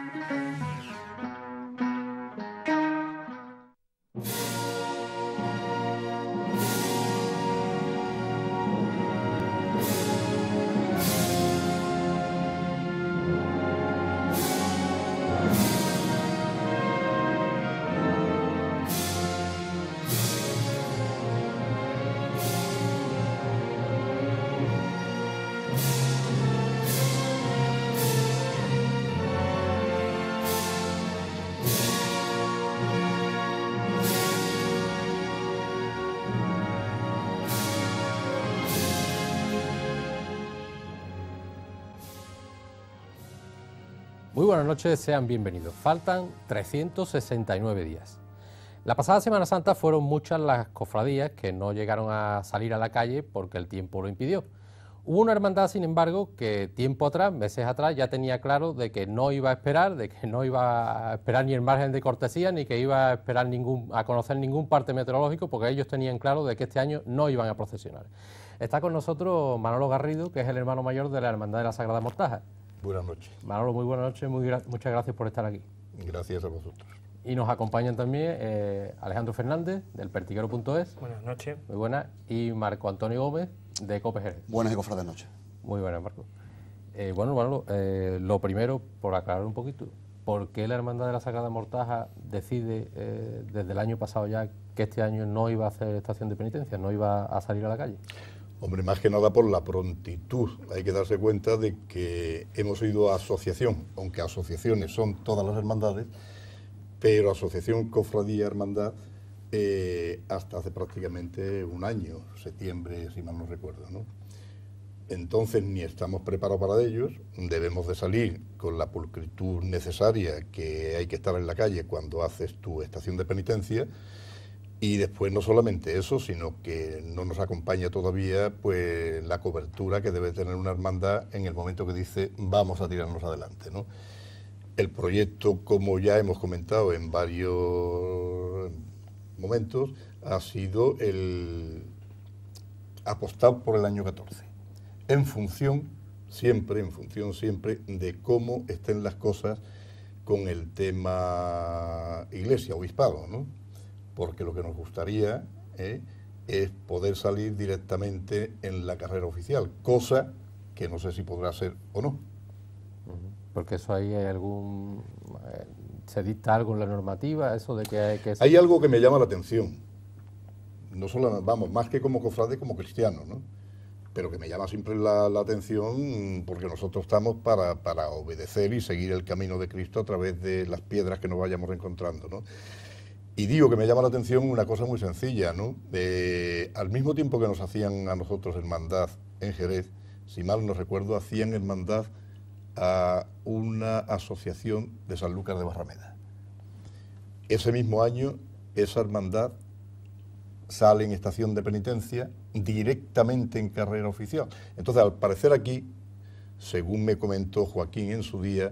Muy buenas noches, sean bienvenidos. Faltan 369 días. La pasada Semana Santa fueron muchas las cofradías que no llegaron a salir a la calle porque el tiempo lo impidió. Hubo una hermandad, sin embargo, que tiempo atrás, meses atrás, ya tenía claro de que no iba a esperar, de que no iba a esperar ni el margen de cortesía, ni que iba a esperar a conocer ningún parte meteorológico, porque ellos tenían claro de que este año no iban a procesionar. Está con nosotros Manolo Garrido, que es el hermano mayor de la Hermandad de la Sagrada Mortaja. Buenas noches. Manolo, muy buenas noches, muchas gracias por estar aquí. Gracias a vosotros. Y nos acompañan también Alejandro Fernández, del Pertiguero.es. Buenas noches. Muy buenas. Y Marco Antonio Gómez, de COPE Jerez. Buenas y cofrades noches. Muy buenas, Marco. Bueno, Manolo, lo primero, por aclarar un poquito, ¿por qué la Hermandad de la Sagrada Mortaja decide desde el año pasado ya que este año no iba a hacer estación de penitencia, no iba a salir a la calle? Hombre, más que nada por la prontitud. Hay que darse cuenta de que hemos ido a asociación, aunque asociaciones son todas las hermandades, pero asociación, cofradía, hermandad, hasta hace prácticamente un año, septiembre, si mal no recuerdo, ¿no? Entonces ni estamos preparados para ellos, debemos de salir con la pulcritud necesaria que hay que estar en la calle cuando haces tu estación de penitencia. Y después no solamente eso, sino que no nos acompaña todavía pues la cobertura que debe tener una hermandad en el momento que dice vamos a tirarnos adelante, ¿no? El proyecto, como ya hemos comentado en varios momentos, ha sido el apostar por el año 14, en función siempre de cómo estén las cosas con el tema iglesia, obispado, ¿no? Porque lo que nos gustaría es poder salir directamente en la carrera oficial, cosa que no sé si podrá ser o no. Porque eso hay algún... ¿se dicta algo en la normativa, eso de que hay que...? Hay algo que me llama la atención, no solo, vamos, más que como cofrade, como cristiano, ¿no? Pero que me llama siempre la atención porque nosotros estamos para obedecer y seguir el camino de Cristo a través de las piedras que nos vayamos encontrando, ¿no? Y digo que me llama la atención una cosa muy sencilla, ¿no? Al mismo tiempo que nos hacían a nosotros hermandad en Jerez, si mal no recuerdo, hacían hermandad a una asociación de Sanlúcar de Barrameda. Ese mismo año, esa hermandad sale en estación de penitencia directamente en carrera oficial. Entonces, al parecer aquí, según me comentó Joaquín en su día,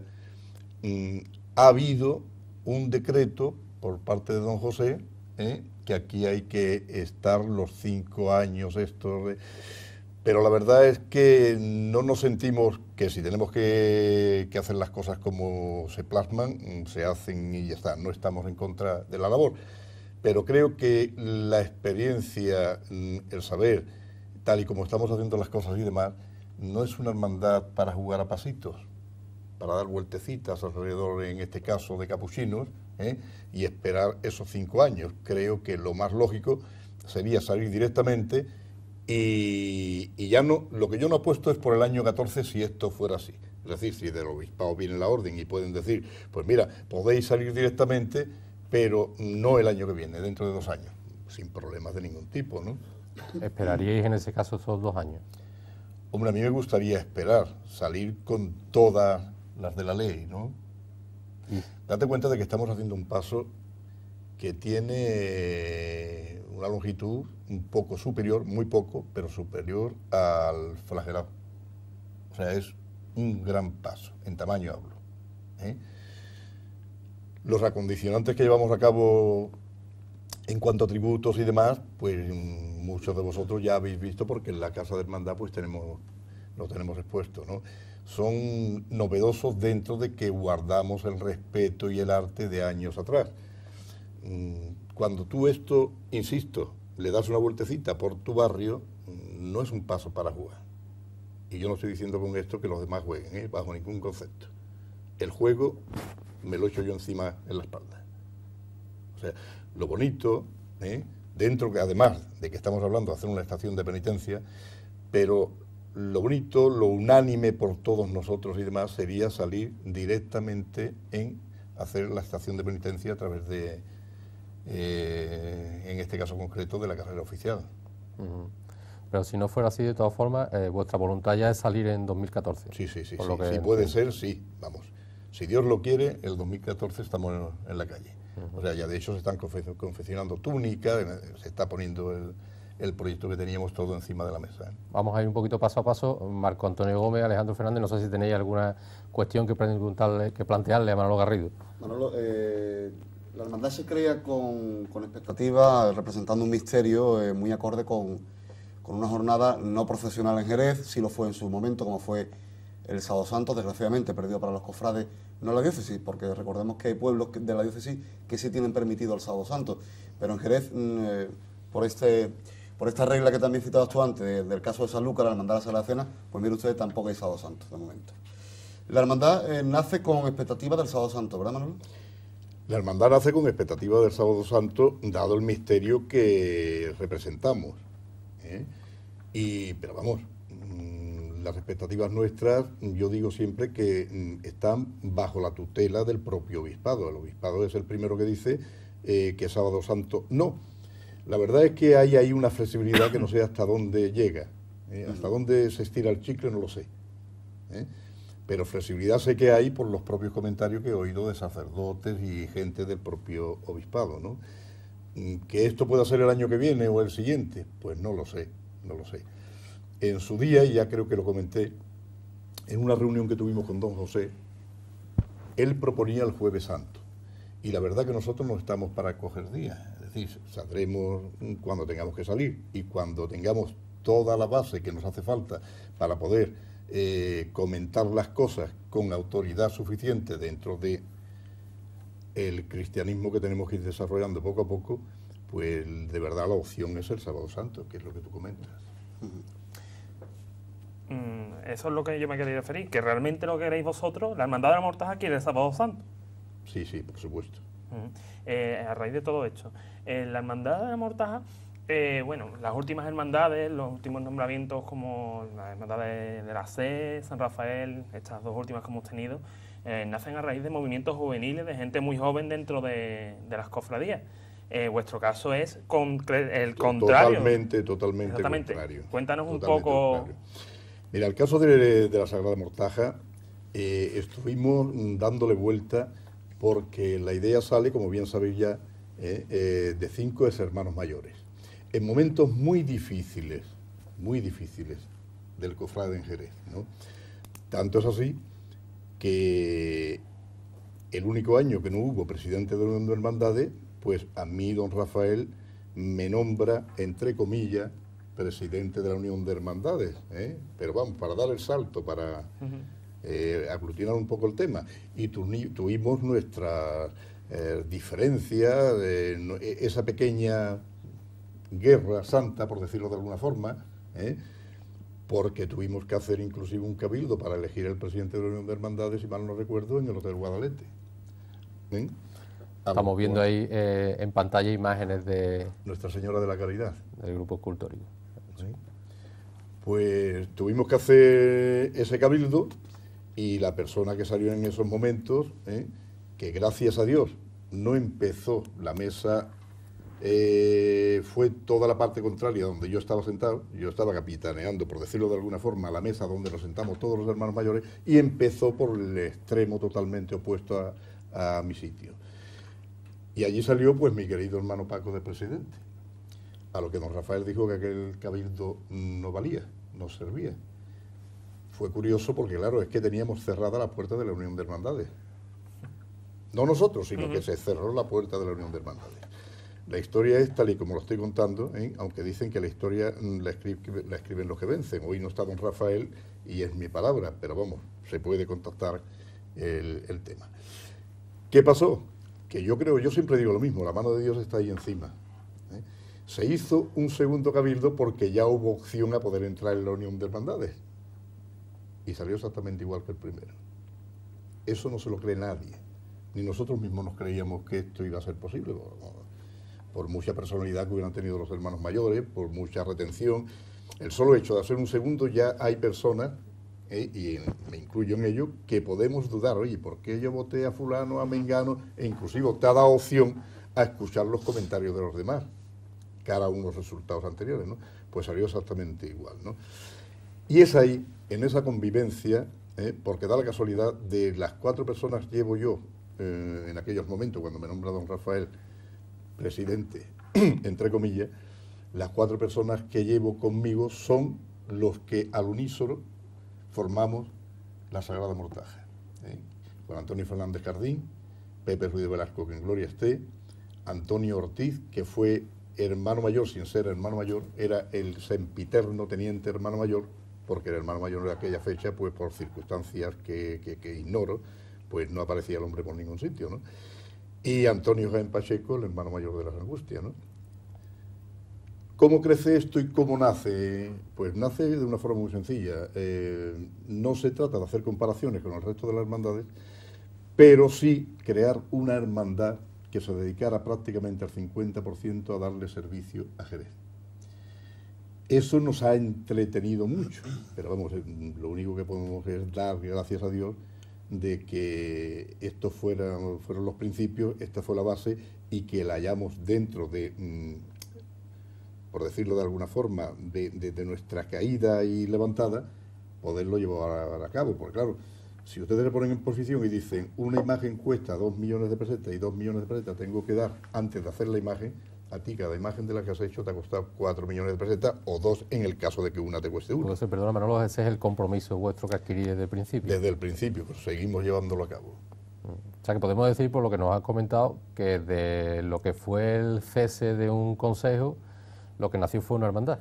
ha habido un decreto por parte de don José, que aquí hay que estar los 5 años estos, pero la verdad es que no nos sentimos que si tenemos que hacer las cosas como se plasman, se hacen y ya está, no estamos en contra de la labor, pero creo que la experiencia, el saber, tal y como estamos haciendo las cosas y demás, no es una hermandad para jugar a pasitos, para dar vueltecitas alrededor, en este caso, de capuchinos, y esperar esos 5 años. Creo que lo más lógico sería salir directamente y ya no, lo que yo no apuesto es por el año 14 si esto fuera así. Es decir, si del obispado viene la orden y pueden decir, pues mira, podéis salir directamente, pero no el año que viene, dentro de 2 años, sin problemas de ningún tipo, ¿no? ¿Esperaríais en ese caso esos 2 años? Hombre, a mí me gustaría esperar, salir con todas las de la ley, ¿no? Date cuenta de que estamos haciendo un paso que tiene una longitud un poco superior, muy poco, pero superior al flagelado. O sea, es un gran paso, en tamaño hablo. Los acondicionantes que llevamos a cabo en cuanto a tributos y demás, pues muchos de vosotros ya habéis visto porque en la Casa de Hermandad pues lo tenemos expuesto, ¿no? O son novedosos dentro de que guardamos el respeto y el arte de años atrás. Cuando tú esto, insisto, le das una vueltecita por tu barrio, no es un paso para jugar. Y yo no estoy diciendo con esto que los demás jueguen, bajo ningún concepto. El juego me lo echo yo encima en la espalda. O sea, lo bonito, dentro que además de que estamos hablando de hacer una estación de penitencia, pero lo bonito, lo unánime por todos nosotros y demás sería salir directamente en hacer la estación de penitencia a través de, en este caso concreto, de la carrera oficial. Pero si no fuera así, de todas formas, vuestra voluntad ya es salir en 2014. Sí, si puede ser, sí, vamos. Si Dios lo quiere, el 2014 estamos en la calle. O sea, ya de hecho se están confeccionando túnicas, se está poniendo el proyecto que teníamos todo encima de la mesa. Vamos a ir un poquito paso a paso. Marco Antonio Gómez, Alejandro Fernández, no sé si tenéis alguna cuestión que plantearle a Manolo Garrido. Manolo, la hermandad se crea con expectativa, representando un misterio muy acorde con una jornada no procesional en Jerez. Sí lo fue en su momento, como fue el Sábado Santo, desgraciadamente perdido para los cofrades, no la diócesis, porque recordemos que hay pueblos de la diócesis que sí tienen permitido el Sábado Santo, pero en Jerez, por esta regla que también citabas tú antes, del caso de Sanlúcar, la hermandad de la Sagrada Cena, pues mire usted, tampoco hay Sábado Santo de momento. La hermandad nace con expectativa del Sábado Santo, ¿verdad, Manolo? La hermandad nace con expectativa del Sábado Santo, dado el misterio que representamos. Pero vamos, las expectativas nuestras, yo digo siempre que están bajo la tutela del propio obispado. El obispado es el primero que dice que Sábado Santo no. La verdad es que hay ahí una flexibilidad que no sé hasta dónde llega. Hasta dónde se estira el chicle no lo sé. Pero flexibilidad sé que hay por los propios comentarios que he oído de sacerdotes y gente del propio obispado, ¿no? Que esto pueda ser el año que viene o el siguiente, pues no lo sé, no lo sé. En su día, y ya creo que lo comenté, en una reunión que tuvimos con don José, él proponía el Jueves Santo. Y la verdad que nosotros no estamos para coger días. Es decir, saldremos cuando tengamos que salir y cuando tengamos toda la base que nos hace falta para poder comentar las cosas con autoridad suficiente dentro de el cristianismo que tenemos que ir desarrollando poco a poco, pues de verdad la opción es el Sábado Santo, que es lo que tú comentas. Eso es lo que yo me quería referir, que realmente lo queréis vosotros, la Hermandad de la Mortaja quiere el Sábado Santo. Sí, por supuesto. A raíz de todo esto, la Hermandad de la Mortaja, bueno, las últimas hermandades, los últimos nombramientos como la Hermandad de la C, San Rafael, estas dos últimas que hemos tenido, nacen a raíz de movimientos juveniles de gente muy joven dentro de las cofradías. Vuestro caso es el contrario. Totalmente contrario. Cuéntanos un poco. Contrario. Mira, el caso de la Sagrada Mortaja, estuvimos dándole vuelta porque la idea sale, como bien sabéis ya, de 5 hermanos mayores. En momentos muy difíciles del cofrade en Jerez, ¿no? Tanto es así que el único año que no hubo presidente de la Unión de Hermandades, pues a mí don Rafael me nombra, entre comillas, presidente de la Unión de Hermandades, pero vamos, para dar el salto, para aglutinar un poco el tema. Y tuvimos nuestras diferencias, esa pequeña guerra santa, por decirlo de alguna forma, porque tuvimos que hacer inclusive un cabildo para elegir el presidente de la Unión de Hermandades, si mal no recuerdo, en el Hotel Guadalete. Estamos viendo ahí en pantalla imágenes de Nuestra Señora de la Caridad, del grupo escultórico. ¿Sí? Pues tuvimos que hacer ese cabildo y la persona que salió en esos momentos, que gracias a Dios no empezó la mesa, fue toda la parte contraria donde yo estaba sentado. Yo estaba capitaneando, por decirlo de alguna forma, la mesa donde nos sentamos todos los hermanos mayores, y empezó por el extremo totalmente opuesto a mi sitio. Y allí salió pues mi querido hermano Paco de presidente, a lo que don Rafael dijo que aquel cabildo no valía, no servía. Fue curioso porque, claro, es que teníamos cerrada la puerta de la Unión de Hermandades. No nosotros, sino que se cerró la puerta de la Unión de Hermandades. La historia es tal y como lo estoy contando, aunque dicen que la historia la escriben los que vencen. Hoy no está don Rafael y es mi palabra, pero vamos, se puede contactar el tema. ¿Qué pasó? Que yo siempre digo lo mismo, la mano de Dios está ahí encima. Se hizo un segundo cabildo porque ya hubo opción a poder entrar en la Unión de Hermandades. Y salió exactamente igual que el primero. Eso no se lo cree nadie. Ni nosotros mismos nos creíamos que esto iba a ser posible. Por mucha personalidad que hubieran tenido los hermanos mayores, por mucha retención. El solo hecho de hacer un segundo, ya hay personas, y me incluyo en ello, que podemos dudar, oye, ¿por qué yo voté a fulano, a mengano? E inclusive te ha dado opción a escuchar los comentarios de los demás, cara a unos resultados anteriores, ¿no? Pues salió exactamente igual, ¿no? Y es ahí, en esa convivencia, porque da la casualidad de las 4 personas que llevo yo en aquellos momentos, cuando me nombra don Rafael presidente, entre comillas, las 4 personas que llevo conmigo son los que al unísono formamos la Sagrada Mortaja. Juan Antonio Fernández Jardín, Pepe Ruiz de Velasco, que en gloria esté, Antonio Ortiz, que fue hermano mayor, sin ser hermano mayor, era el sempiterno teniente hermano mayor, porque el hermano mayor de aquella fecha, pues por circunstancias que ignoro, pues no aparecía el hombre por ningún sitio, ¿no? Y Antonio Jaén Pacheco, el hermano mayor de las Angustias, ¿no? ¿Cómo crece esto y cómo nace? Pues nace de una forma muy sencilla. No se trata de hacer comparaciones con el resto de las hermandades, pero sí crear una hermandad que se dedicara prácticamente al 50% a darle servicio a Jerez. Eso nos ha entretenido mucho, pero vamos, lo único que podemos es dar gracias a Dios de que estos fueron los principios, esta fue la base, y que la hayamos dentro de, por decirlo de alguna forma, de nuestra caída y levantada, poderlo llevar a cabo. Porque claro, si ustedes se ponen en posición y dicen, una imagen cuesta 2 millones de pesetas y 2 millones de pesetas tengo que dar antes de hacer la imagen, a ti cada imagen de la que has hecho te ha costado 4 millones de pesetas o 2 en el caso de que una te cueste 1. Entonces, perdona Manolo, ese es el compromiso vuestro que adquirís desde el principio. Desde el principio, pues seguimos llevándolo a cabo. O sea que podemos decir, por lo que nos has comentado, que de lo que fue el cese de un consejo, lo que nació fue una hermandad.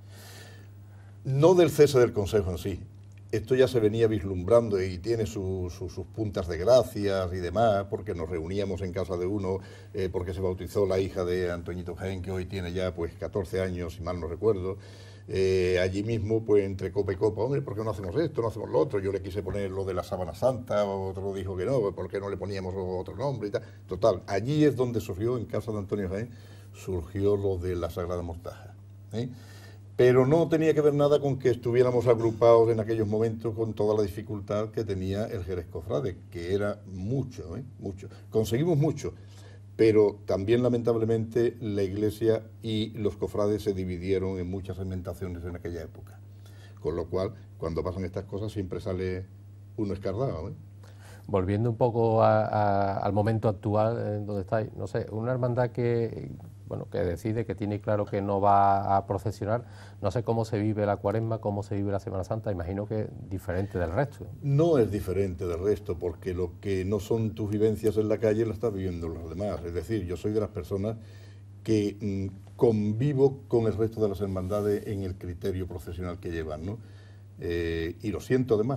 No del cese del consejo en sí. Esto ya se venía vislumbrando y tiene sus puntas de gracias y demás, porque nos reuníamos en casa de uno, porque se bautizó la hija de Antoñito Jaén, que hoy tiene ya pues 14 años, si mal no recuerdo. Allí mismo, pues entre copa y copa, hombre, ¿por qué no hacemos esto, no hacemos lo otro? Yo le quise poner lo de la Sábana Santa, otro dijo que no, ¿por qué no le poníamos otro nombre y tal? Total, allí es donde surgió, en casa de Antonio Jaén, surgió lo de la Sagrada Mortaja. Pero no tenía que ver nada con que estuviéramos agrupados en aquellos momentos con toda la dificultad que tenía el Jerez Cofrade, que era mucho, mucho. Conseguimos mucho, pero también lamentablemente la Iglesia y los cofrades se dividieron en muchas segmentaciones en aquella época. Con lo cual, cuando pasan estas cosas siempre sale uno escardado. Volviendo un poco al momento actual en donde estáis, no sé, una hermandad que decide, que tiene claro que no va a procesionar, no sé cómo se vive la Cuaresma, cómo se vive la Semana Santa, imagino que es diferente del resto. No es diferente del resto, porque lo que no son tus vivencias en la calle la estás viviendo los demás. Es decir, yo soy de las personas que convivo con el resto de las hermandades en el criterio procesional que llevan, ¿no? Y lo siento además.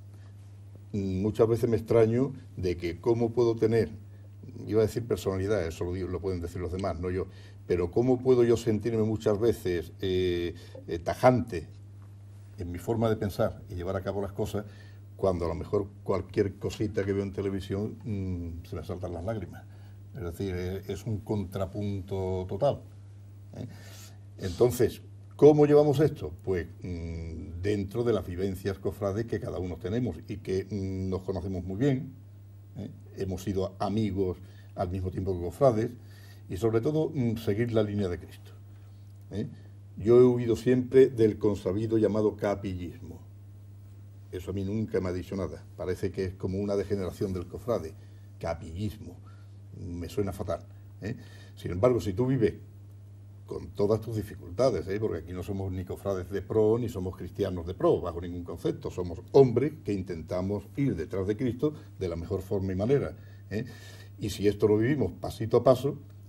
Muchas veces me extraño de que cómo puedo tener, iba a decir personalidad, eso lo pueden decir los demás, no yo, pero cómo puedo yo sentirme muchas veces tajante en mi forma de pensar y llevar a cabo las cosas, cuando a lo mejor cualquier cosita que veo en televisión se me saltan las lágrimas. Es decir, es un contrapunto total. Entonces, ¿cómo llevamos esto? Pues dentro de las vivencias cofrades que cada uno tenemos y que nos conocemos muy bien, hemos sido amigos al mismo tiempo que cofrades, y sobre todo seguir la línea de Cristo. Yo he huido siempre del consabido llamado capillismo. Eso a mí nunca me ha dicho nada. Parece que es como una degeneración del cofrade. Capillismo. Me suena fatal. Sin embargo, si tú vives con todas tus dificultades, porque aquí no somos ni cofrades de pro, ni somos cristianos de pro, bajo ningún concepto. Somos hombres que intentamos ir detrás de Cristo de la mejor forma y manera. Y si esto lo vivimos pasito a paso,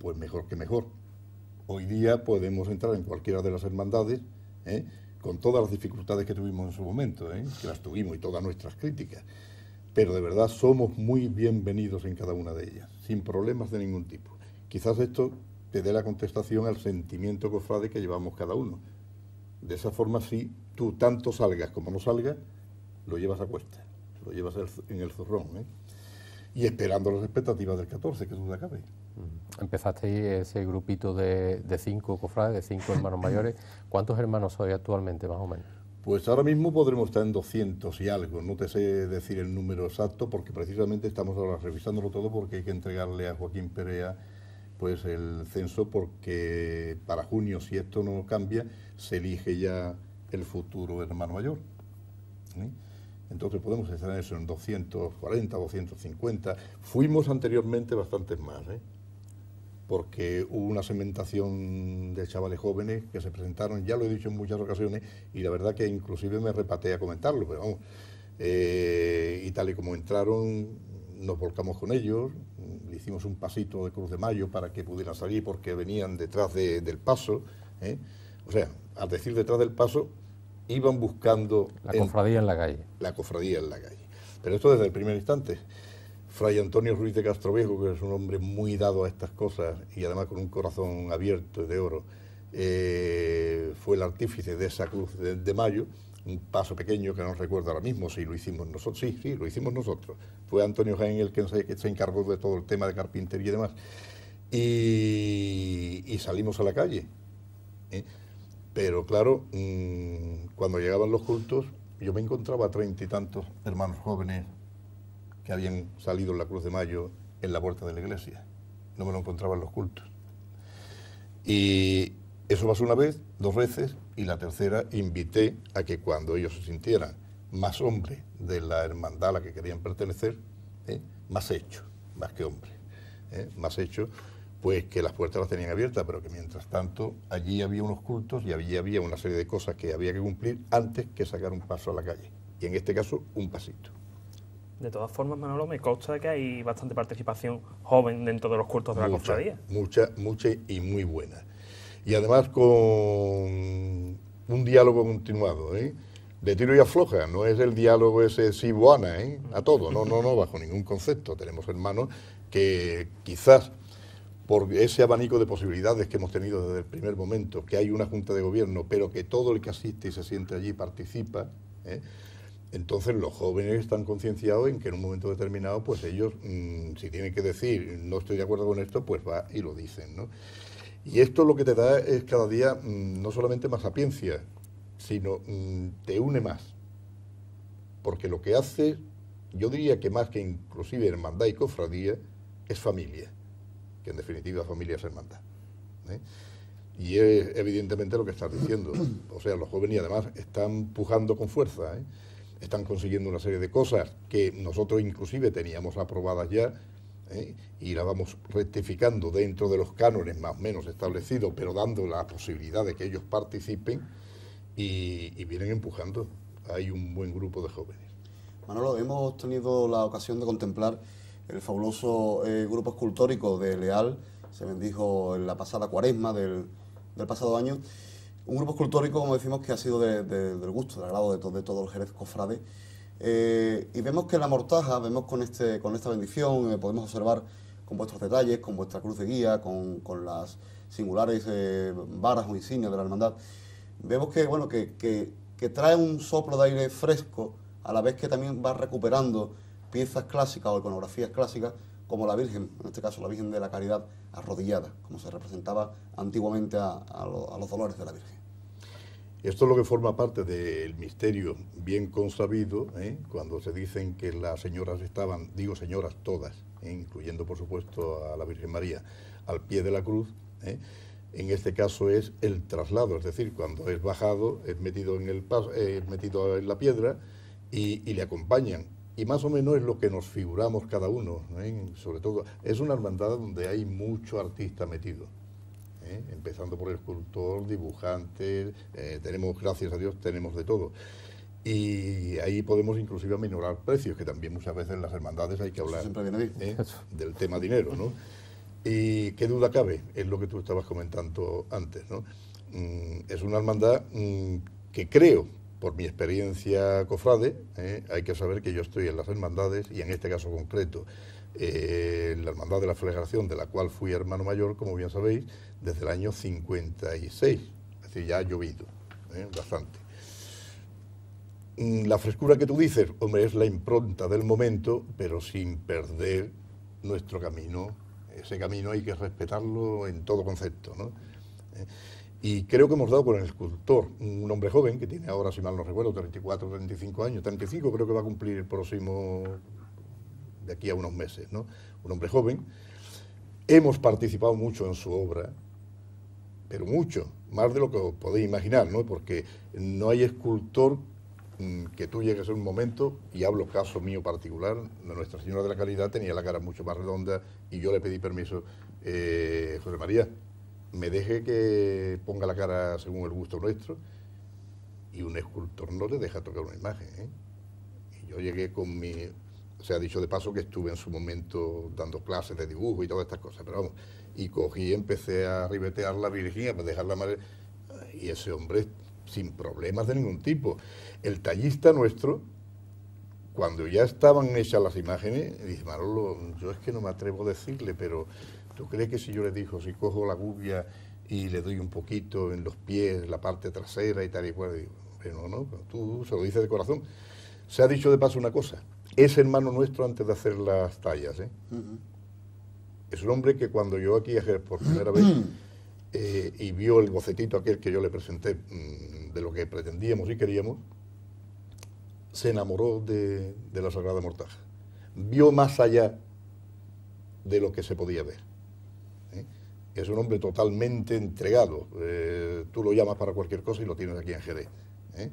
pues mejor que mejor. Hoy día podemos entrar en cualquiera de las hermandades, con todas las dificultades que tuvimos en su momento, que las tuvimos y todas nuestras críticas, pero de verdad somos muy bienvenidos en cada una de ellas, sin problemas de ningún tipo. Quizás esto te dé la contestación al sentimiento cofrade que llevamos cada uno. De esa forma, sí, tú tanto salgas como no salgas, lo llevas a cuesta, lo llevas en el zurrón, y esperando las expectativas del 14, que duda cabe. Empezasteis ese grupito de 5 cofrades, de 5 hermanos mayores. ¿Cuántos hermanos sois actualmente, más o menos? Pues ahora mismo podremos estar en 200 y algo, no te sé decir el número exacto, porque precisamente estamos ahora revisándolo todo, porque hay que entregarle a Joaquín Perea pues el censo, porque para junio, si esto no cambia, se elige ya el futuro hermano mayor. Entonces podemos estar en eso, en 240, 250. Fuimos anteriormente bastantes más, porque hubo una segmentación de chavales jóvenes que se presentaron, ya lo he dicho en muchas ocasiones, y la verdad que inclusive me repateé a comentarlo, pero vamos, y tal y como entraron, nos volcamos con ellos, le hicimos un pasito de Cruz de Mayo para que pudieran salir, porque venían detrás del paso, o sea, al decir detrás del paso, iban buscando... La cofradía en la calle. La cofradía en la calle. Pero esto desde el primer instante. Fray Antonio Ruiz de Castroviejo, que es un hombre muy dado a estas cosas y además con un corazón abierto de oro, fue el artífice de esa Cruz de Mayo, un paso pequeño que no recuerdo ahora mismo si lo hicimos nosotros. Sí, lo hicimos nosotros. Fue Antonio Jaén el que se encargó de todo el tema de carpintería y demás. Y salimos a la calle. Pero claro, cuando llegaban los cultos, yo me encontraba 30 y tantos hermanos jóvenes que habían salido en la Cruz de Mayo en la puerta de la iglesia. No me lo encontraba en los cultos. Y eso pasó una vez, 2 veces, y la tercera invité a que cuando ellos se sintieran más hombres de la hermandad a la que querían pertenecer, más hechos, más que hombres, más hechos, pues que las puertas las tenían abiertas, pero que mientras tanto allí había unos cultos y allí había una serie de cosas que había que cumplir antes que sacar un paso a la calle. Y en este caso, un pasito. De todas formas, Manolo, me consta que hay bastante participación joven dentro de los cultos de la cofradía. Mucha y muy buena. Y además con un diálogo continuado, de tiro y afloja, no es el diálogo ese sí buana, a todo, no, bajo ningún concepto. Tenemos hermanos que quizás por ese abanico de posibilidades que hemos tenido desde el primer momento, que hay una junta de gobierno, pero que todo el que asiste y se siente allí participa, entonces los jóvenes están concienciados en que en un momento determinado, pues ellos, si tienen que decir, no estoy de acuerdo con esto, pues va y lo dicen, ¿no? Y esto lo que te da es cada día no solamente más sapiencia, sino te une más. Porque lo que hace, yo diría que más que inclusive hermandad y cofradía, es familia, que en definitiva familia es hermandad. Y es evidentemente lo que estás diciendo. O sea, los jóvenes y además están pujando con fuerza, están consiguiendo una serie de cosas que nosotros inclusive teníamos aprobadas ya, y la vamos rectificando dentro de los cánones más o menos establecidos, pero dando la posibilidad de que ellos participen y vienen empujando. Hay un buen grupo de jóvenes. Manolo, hemos tenido la ocasión de contemplar el fabuloso grupo escultórico de Leal, se bendijo en la pasada cuaresma del pasado año. Un grupo escultórico, como decimos, que ha sido del gusto, del agrado de todo el Jerez cofrade. Y vemos que en la mortaja, vemos con esta bendición, podemos observar con vuestros detalles, con vuestra cruz de guía, con las singulares varas o insignias de la hermandad. Vemos que trae un soplo de aire fresco, a la vez que también va recuperando piezas clásicas o iconografías clásicas, como la Virgen, en este caso la Virgen de la Caridad arrodillada, como se representaba antiguamente a los dolores de la Virgen. Esto es lo que forma parte del misterio bien consabido, cuando se dicen que las señoras estaban, digo señoras todas, incluyendo por supuesto a la Virgen María, al pie de la cruz. En este caso es el traslado, es decir, cuando es bajado, es metido metido en la piedra y le acompañan. Y más o menos es lo que nos figuramos cada uno, sobre todo. Es una hermandad donde hay mucho artista metido, empezando por el escultor, dibujante, tenemos, gracias a Dios, tenemos de todo. Y ahí podemos inclusive aminorar precios, que también muchas veces en las hermandades hay que hablar siempre viene bien. Del tema dinero, ¿no? Y qué duda cabe, es lo que tú estabas comentando antes, ¿no? Es una hermandad que creo, por mi experiencia cofrade, hay que saber que yo estoy en las hermandades, y en este caso concreto, la Hermandad de la Flagración, de la cual fui hermano mayor, como bien sabéis, desde el año 56, es decir, ya ha llovido, bastante. La frescura que tú dices, hombre, es la impronta del momento, pero sin perder nuestro camino. Ese camino hay que respetarlo en todo concepto, ¿no? Y creo que hemos dado con el escultor, un hombre joven, que tiene ahora, si mal no recuerdo, 34, 35 años, 35 creo que va a cumplir el próximo, de aquí a unos meses, ¿no? Un hombre joven. Hemos participado mucho en su obra, pero mucho, más de lo que os podéis imaginar, ¿no? Porque no hay escultor que tú llegues a un momento, y hablo caso mío particular, Nuestra Señora de la Caridad tenía la cara mucho más redonda y yo le pedí permiso, José María, me deje que ponga la cara según el gusto nuestro, y un escultor no le deja tocar una imagen, ¿eh? Y yo llegué con mi... Se ha dicho de paso que estuve en su momento dando clases de dibujo y todas estas cosas, pero vamos, y cogí y empecé a ribetear la Virgen, a dejar la madre, y ese hombre sin problemas de ningún tipo. El tallista nuestro, cuando ya estaban hechas las imágenes, dice, Manolo, yo es que no me atrevo a decirle, pero ¿tú crees que si yo le digo, si cojo la gubia y le doy un poquito en los pies, la parte trasera y tal y cual? Digo, pero no, tú se lo dices de corazón. Se ha dicho de paso una cosa, es hermano nuestro antes de hacer las tallas, ¿eh? Es un hombre que cuando yo aquí por primera vez y vio el bocetito aquel que yo le presenté de lo que pretendíamos y queríamos, se enamoró de la Sagrada Mortaja. Vio más allá de lo que se podía ver, ¿eh? Es un hombre totalmente entregado. Tú lo llamas para cualquier cosa y lo tienes aquí en Jerez, ¿eh?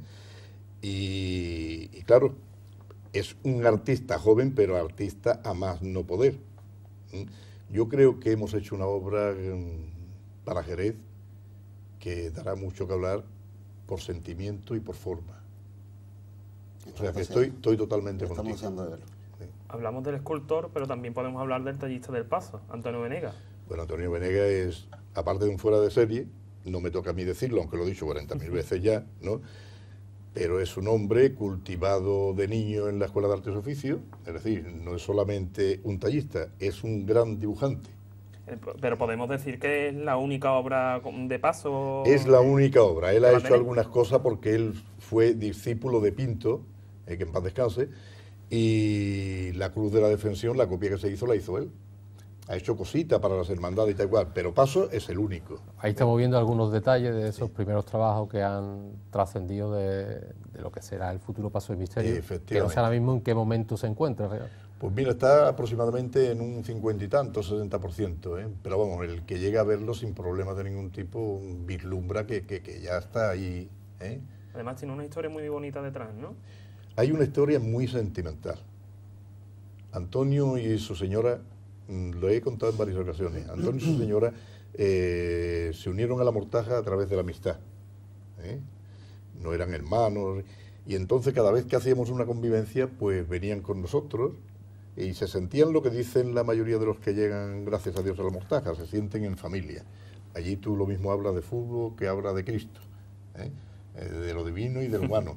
Y claro, es un artista joven, pero artista a más no poder. Yo creo que hemos hecho una obra para Jerez que dará mucho que hablar por sentimiento y por forma. O sea que estoy totalmente contigo. Estamos deseando de verlo. Sí. Hablamos del escultor, pero también podemos hablar del tallista del Paso, Antonio Venegas. Bueno, Antonio Venegas es, aparte de un fuera de serie, no me toca a mí decirlo, aunque lo he dicho 40.000 veces ya, ¿no? Pero es un hombre cultivado de niño en la Escuela de Artes y Oficios, es decir, no es solamente un tallista, es un gran dibujante. Pero podemos decir que es la única obra de Paso. Es la única obra. Él ha hecho algunas cosas porque él fue discípulo de Pinto, que en paz descanse, y la Cruz de la Defensión, la copia que se hizo, la hizo él. Ha hecho cositas para las hermandades y tal cual, pero Paso es el único. Ahí estamos viendo algunos detalles de esos primeros trabajos que han trascendido de lo que será el futuro Paso de Misterio, que no sé ahora mismo en qué momento se encuentra. Pues mira, está aproximadamente en un 50 y tanto, 60%, ¿eh? Pero vamos, el que llega a verlo sin problemas de ningún tipo vislumbra que ya está ahí, ¿eh? Además tiene una historia muy bonita detrás, ¿no? Hay una historia muy sentimental. Antonio y su señora, lo he contado en varias ocasiones, Antonio y su señora se unieron a la Mortaja a través de la amistad, ¿eh? No eran hermanos, y entonces cada vez que hacíamos una convivencia, pues venían con nosotros y se sentían lo que dicen la mayoría de los que llegan, gracias a Dios, a la Mortaja, se sienten en familia. Allí tú lo mismo hablas de fútbol que hablas de Cristo, ¿eh? De lo divino y de lo humano.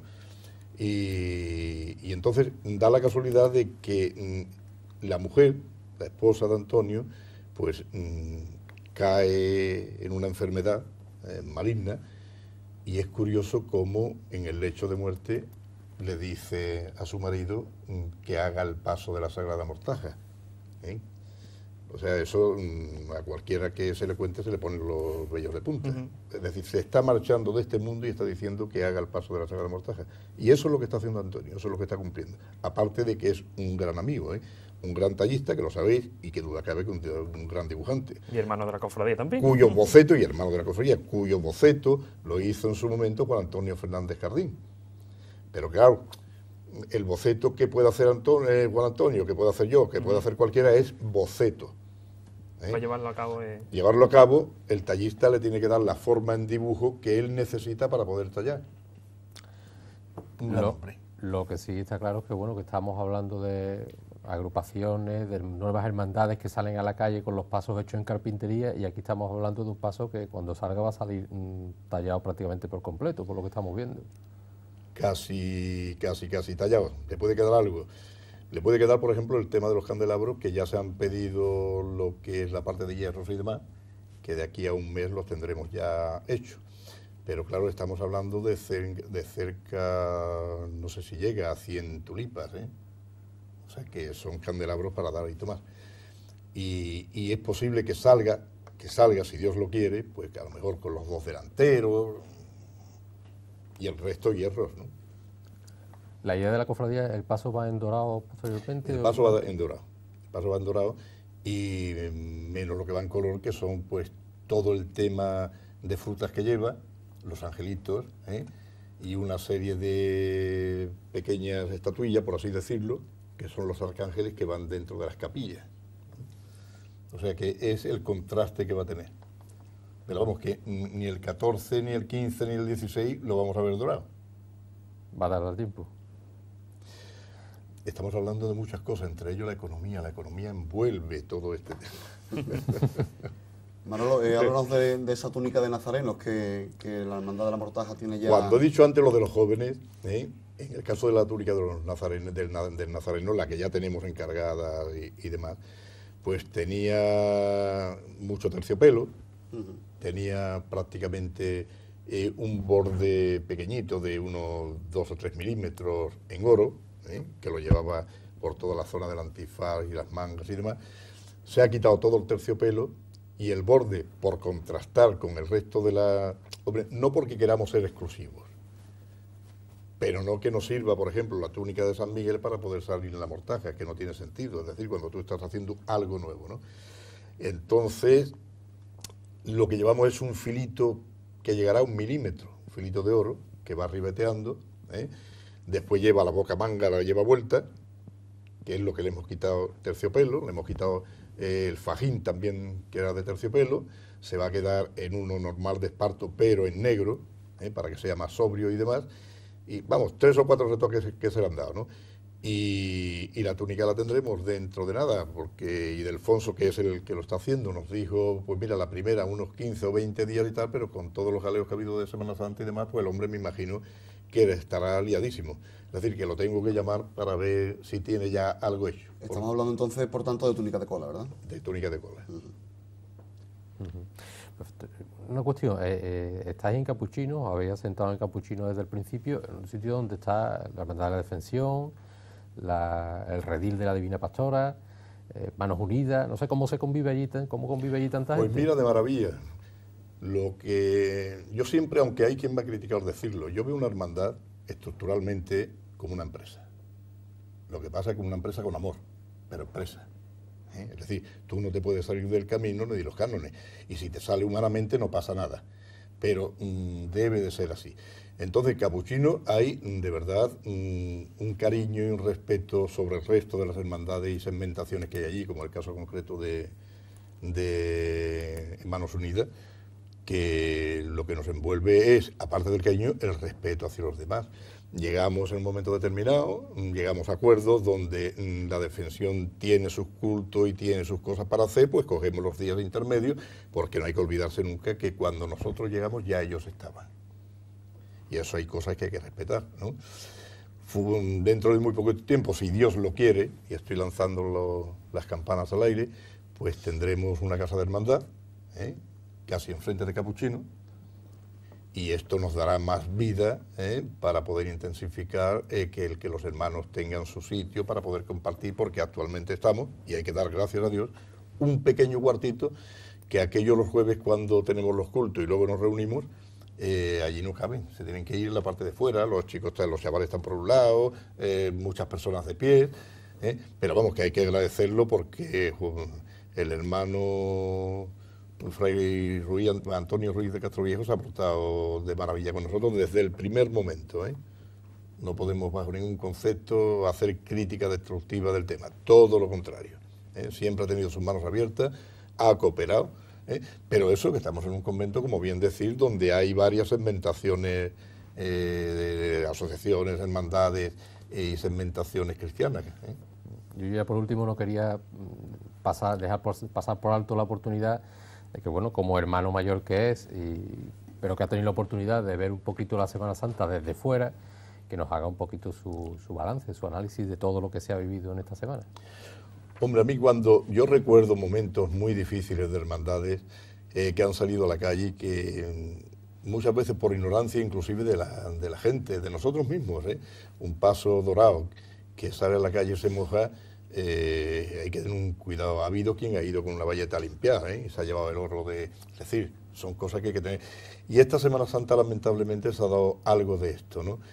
Y entonces da la casualidad de que la mujer, la esposa de Antonio, pues cae en una enfermedad maligna, y es curioso cómo en el lecho de muerte le dice a su marido que haga el paso de la Sagrada Mortaja, ¿eh? O sea, eso a cualquiera que se le cuente se le ponen los vellos de punta. Es decir, se está marchando de este mundo y está diciendo que haga el paso de la Sagrada Mortaja. Y eso es lo que está haciendo Antonio, eso es lo que está cumpliendo. Aparte de que es un gran amigo, ¿eh? Un gran tallista, que lo sabéis, y que duda cabe que un gran dibujante. Y hermano de la cofradía también. Cuyo boceto, y hermano de la cofradía, cuyo boceto lo hizo en su momento Juan Antonio Fernández Jardín. Pero claro, el boceto que puede hacer Juan Antonio, que puede hacer yo, que puede hacer cualquiera, es boceto. Para llevarlo a cabo. Llevarlo a cabo, el tallista le tiene que dar la forma en dibujo que él necesita para poder tallar. Lo que sí está claro es que bueno, que estamos hablando de agrupaciones, de nuevas hermandades que salen a la calle con los pasos hechos en carpintería, y aquí estamos hablando de un paso que cuando salga va a salir tallado prácticamente por completo, por lo que estamos viendo. Casi tallado. ¿Le puede quedar algo? Le puede quedar, por ejemplo, el tema de los candelabros, que ya se han pedido lo que es la parte de hierros y demás, que de aquí a un mes los tendremos ya hechos. Pero claro, estamos hablando de cerca, no sé si llega a 100 tulipas, ¿eh? O sea que son candelabros para dar y tomar. Y es posible que salga, si Dios lo quiere, pues que a lo mejor con los 2 delanteros y el resto hierros, ¿no? La idea de la cofradía, ¿el paso va en dorado posteriormente? El paso va en dorado. El paso va en dorado y menos lo que va en color, que son pues todo el tema de frutas que lleva, los angelitos, ¿eh? Y una serie de pequeñas estatuillas, por así decirlo, que son los arcángeles que van dentro de las capillas. O sea que es el contraste que va a tener. Pero vamos, que ni el 14, ni el 15, ni el 16 lo vamos a ver dorado. Va a dar tiempo. Estamos hablando de muchas cosas, entre ellos la economía envuelve todo este tema. Manolo, háblanos de esa túnica de nazarenos que la Hermandad de la Mortaja tiene ya... Cuando he dicho antes lo de los jóvenes, en el caso de la túnica de los nazarenos, del nazareno, la que ya tenemos encargada y demás, pues tenía mucho terciopelo, tenía prácticamente un borde pequeñito de unos 2 o 3 milímetros en oro, que lo llevaba por toda la zona del antifaz y las mangas y demás. Se ha quitado todo el terciopelo y el borde, por contrastar con el resto de la... Hombre, no porque queramos ser exclusivos, pero no que nos sirva, por ejemplo, la túnica de San Miguel para poder salir en la Mortaja, que no tiene sentido, es decir, cuando tú estás haciendo algo nuevo, ¿no? Entonces, lo que llevamos es un filito que llegará a 1 milímetro, un filito de oro, que va ribeteando, después lleva la boca manga, la lleva vuelta, que es lo que le hemos quitado terciopelo, le hemos quitado el fajín también, que era de terciopelo, se va a quedar en uno normal de esparto, pero en negro, para que sea más sobrio y demás, y vamos, 3 o 4 retoques que se le han dado, ¿no? Y la túnica la tendremos dentro de nada, porque Ildefonso, que es el que lo está haciendo, nos dijo, pues mira, la primera, unos 15 o 20 días y tal, pero con todos los jaleos que ha habido de Semana Santa y demás, pues el hombre me imagino que estará liadísimo. Es decir, que lo tengo que llamar para ver si tiene ya algo hecho. Estamos hablando entonces, por tanto, de túnica de cola, ¿verdad? De túnica de cola. Una cuestión, estáis en Capuchino, habéis asentado en Capuchino desde el principio, en un sitio donde está la Hermandad de la Defensión, el redil de la Divina Pastora, Manos Unidas, no sé cómo se convive allí, cómo convive allí tanta gente. Pues mira, de maravilla. Lo que yo siempre, aunque hay quien va a criticar decirlo, yo veo una hermandad estructuralmente como una empresa. Lo que pasa es que una empresa con amor, pero empresa. Es decir, tú no te puedes salir del camino ni de los cánones, y si te sale humanamente no pasa nada, pero debe de ser así. Entonces, Capuchino, hay de verdad un cariño y un respeto sobre el resto de las hermandades y segmentaciones que hay allí, como el caso concreto de Manos Unidas, que lo que nos envuelve es, aparte del cariño, el respeto hacia los demás. Llegamos en un momento determinado, llegamos a acuerdos donde la Defensión tiene sus cultos y tiene sus cosas para hacer, pues cogemos los días intermedios, porque no hay que olvidarse nunca que cuando nosotros llegamos ya ellos estaban. Y eso hay cosas que hay que respetar, ¿no? Dentro de muy poco tiempo, si Dios lo quiere, y estoy lanzando las campanas al aire, pues tendremos una casa de hermandad, casi enfrente de Capuchino, y esto nos dará más vida para poder intensificar que los hermanos tengan su sitio para poder compartir, porque actualmente estamos, y hay que dar gracias a Dios, un pequeño cuartito que aquellos los jueves cuando tenemos los cultos y luego nos reunimos, allí no caben, se tienen que ir en la parte de fuera, los chicos, los chavales están por un lado, muchas personas de pie, pero vamos, que hay que agradecerlo porque el hermano... Fray Antonio Ruiz de Castroviejo se ha portado de maravilla con nosotros desde el primer momento. No podemos bajo ningún concepto hacer crítica destructiva del tema, todo lo contrario. Siempre ha tenido sus manos abiertas, ha cooperado, pero eso que estamos en un convento, como bien decir, donde hay varias segmentaciones de asociaciones, hermandades y segmentaciones cristianas. Yo ya por último no quería pasar por alto la oportunidad de que, bueno, como hermano mayor que es, pero que ha tenido la oportunidad de ver un poquito la Semana Santa desde fuera, que nos haga un poquito su balance, su análisis de todo lo que se ha vivido en esta semana. Hombre, a mí cuando yo recuerdo momentos muy difíciles de hermandades que han salido a la calle y que muchas veces por ignorancia inclusive de la gente, de nosotros mismos, un paso dorado que sale a la calle y se moja, hay que tener un cuidado. Ha habido quien ha ido con una valleta a limpiar y se ha llevado el oro de... Es decir, son cosas que hay que tener. Y esta Semana Santa lamentablemente se ha dado algo de esto, ¿no?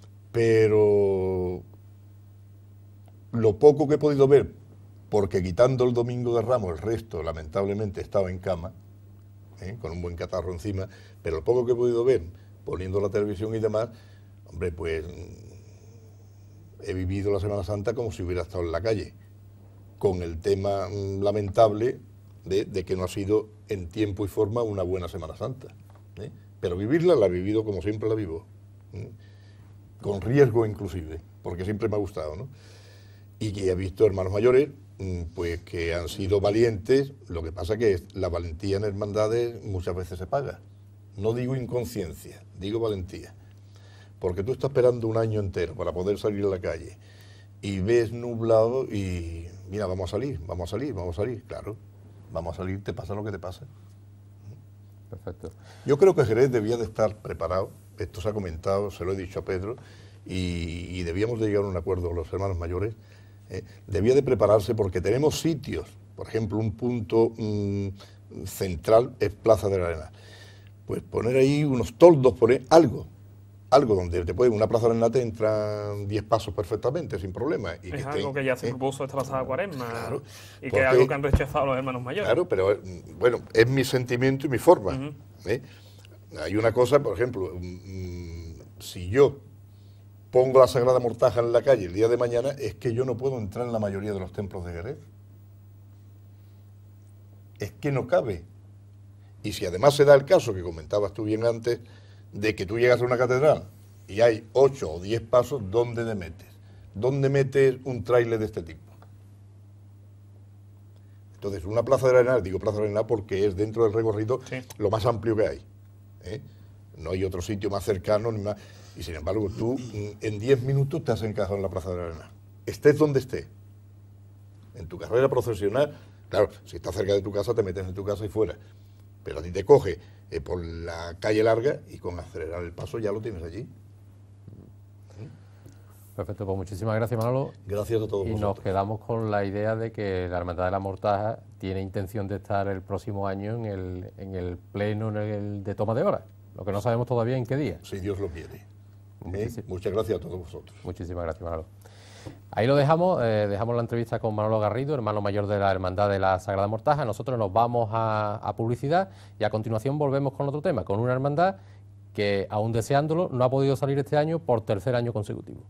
Pero lo poco que he podido ver, porque quitando el Domingo de Ramos, el resto lamentablemente estaba en cama, con un buen catarro encima, pero lo poco que he podido ver, poniendo la televisión y demás, hombre, pues he vivido la Semana Santa como si hubiera estado en la calle, con el tema lamentable de que no ha sido en tiempo y forma una buena Semana Santa. Pero vivirla la he vivido como siempre la vivo, con riesgo inclusive, porque siempre me ha gustado, ¿no? Y que he visto hermanos mayores pues que han sido valientes. Lo que pasa que la valentía en hermandades muchas veces se paga. No digo inconsciencia, digo valentía. Porque tú estás esperando un año entero para poder salir a la calle y ves nublado y mira, vamos a salir, vamos a salir, vamos a salir. Claro, vamos a salir, te pasa lo que te pasa. Perfecto. Yo creo que Jerez debía de estar preparado, esto se ha comentado, se lo he dicho a Pedro, y debíamos de llegar a un acuerdo con los hermanos mayores. Debía de prepararse porque tenemos sitios, por ejemplo, un punto central es Plaza de la Arena. Pues poner ahí unos toldos, poner algo donde te puede, una Plaza de la Arena te entran 10 pasos perfectamente, sin problema. Y es algo que ya se propuso esta pasada Cuaresma, claro, y que es algo que han rechazado los hermanos mayores. Claro, pero bueno, es mi sentimiento y mi forma. Hay una cosa, por ejemplo, si yo pongo la Sagrada Mortaja en la calle el día de mañana, es que yo no puedo entrar en la mayoría de los templos de Jerez. Es que no cabe. Y si además se da el caso que comentabas tú bien antes, de que tú llegas a una catedral y hay 8 o 10 pasos, ¿dónde te metes? ¿Dónde metes un tráiler de este tipo? Entonces, una Plaza de la Arenal, digo Plaza de la Arenal porque es dentro del recorrido lo más amplio que hay. No hay otro sitio más cercano ni más. Y sin embargo, tú en 10 minutos te has encajado en la Plaza de la Arenal. Estés donde estés. En tu carrera profesional, claro, si estás cerca de tu casa, te metes en tu casa y fuera. Pero a ti te coge por la calle larga y con acelerar el paso ya lo tienes allí. Perfecto, pues muchísimas gracias, Manolo. Gracias a todos vosotros. Y nos quedamos con la idea de que la Hermandad de la Mortaja tiene intención de estar el próximo año en el pleno de toma de hora. Lo que no sabemos todavía en qué día. Si Dios lo quiere. Muchas gracias a todos vosotros. Muchísimas gracias, Manolo. Ahí lo dejamos, dejamos la entrevista con Manolo Garrido, hermano mayor de la Hermandad de la Sagrada Mortaja. Nosotros nos vamos a publicidad y a continuación volvemos con otro tema, con una hermandad que, aún deseándolo, no ha podido salir este año por tercer año consecutivo.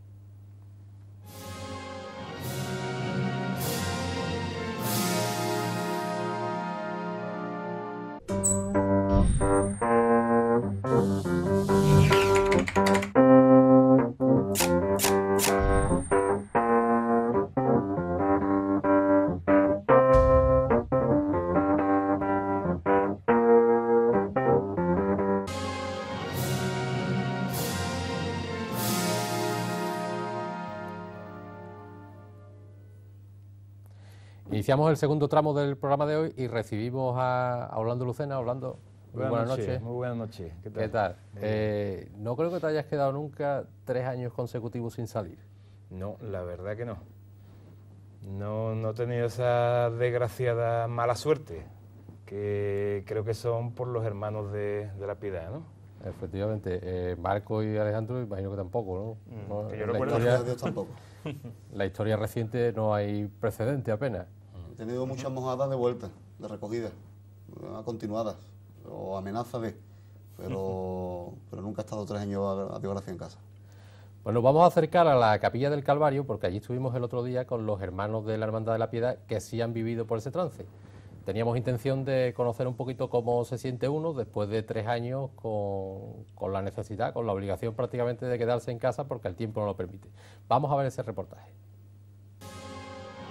Iniciamos el segundo tramo del programa de hoy y recibimos a Orlando Lucena. Orlando, muy buenas noches. Muy buenas noches. ¿Qué tal? No creo que te hayas quedado nunca 3 años consecutivos sin salir. No, la verdad que no. No he tenido esa desgraciada mala suerte, que creo que son por los hermanos de la Piedad, ¿no? Efectivamente. Marco y Alejandro, imagino que tampoco, ¿no? Que yo recuerdo Dios tampoco. La historia reciente no hay precedente apenas. He tenido muchas mojadas de vuelta, de recogida, continuadas, o amenazas de, pero nunca he estado 3 años a Dios gracia en casa. Bueno, vamos a acercar a la Capilla del Calvario, porque allí estuvimos el otro día con los hermanos de la Hermandad de la Piedad que sí han vivido por ese trance. Teníamos intención de conocer un poquito cómo se siente uno después de 3 años con la necesidad, con la obligación prácticamente de quedarse en casa porque el tiempo no lo permite. Vamos a ver ese reportaje.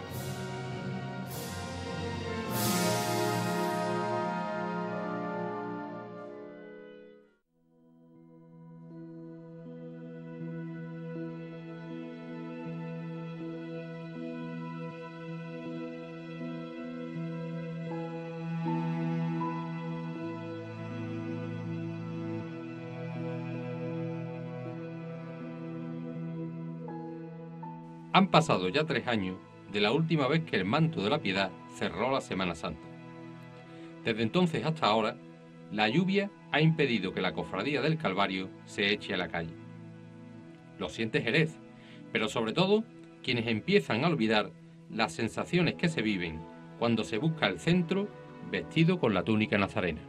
Han pasado ya 3 años de la última vez que el Manto de la Piedad cerró la Semana Santa. Desde entonces hasta ahora, la lluvia ha impedido que la Cofradía del Calvario se eche a la calle. Lo siente Jerez, pero sobre todo quienes empiezan a olvidar las sensaciones que se viven cuando se busca el centro vestido con la túnica nazarena.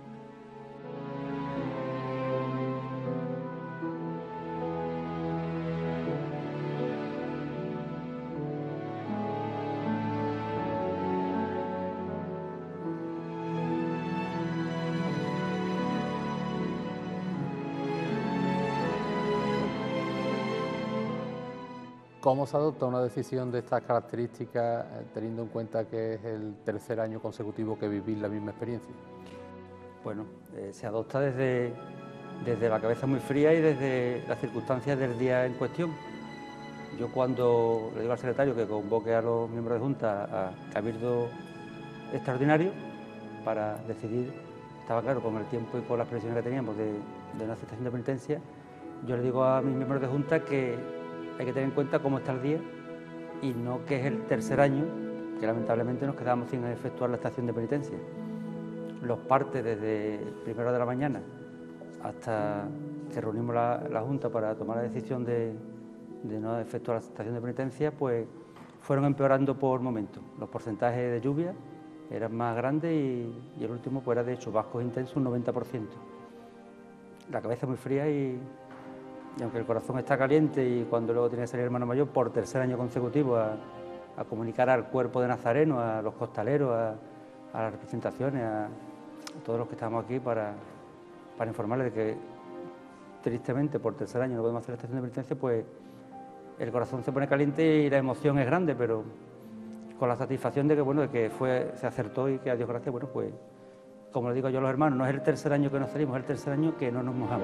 ¿Cómo se adopta una decisión de estas características teniendo en cuenta que es el tercer año consecutivo que vivís la misma experiencia? Bueno, se adopta desde la cabeza muy fría y desde las circunstancias del día en cuestión. Yo cuando le digo al secretario que convoque a los miembros de Junta a cabildo extraordinario para decidir, estaba claro con el tiempo y con las previsiones que teníamos de una aceptación de penitencia, yo le digo a mis miembros de Junta que hay que tener en cuenta cómo está el día y no que es el tercer año que lamentablemente nos quedamos sin efectuar la estación de penitencia. Los partes desde primera hora de la mañana hasta que reunimos la Junta para tomar la decisión de no efectuar la estación de penitencia, pues fueron empeorando por momentos. Los porcentajes de lluvia eran más grandes y el último pues era de chubascos intensos, un 90%. La cabeza muy fría y aunque el corazón está caliente y cuando luego tiene que salir el hermano mayor por tercer año consecutivo a comunicar al cuerpo de nazareno, a los costaleros, a las representaciones, a todos los que estamos aquí para informarles de que tristemente por tercer año no podemos hacer la estación de penitencia, pues el corazón se pone caliente y la emoción es grande, pero con la satisfacción de que bueno, de que se acertó y que a Dios gracias, bueno, pues como le digo yo a los hermanos, no es el tercer año que nos salimos, es el tercer año que no nos mojamos.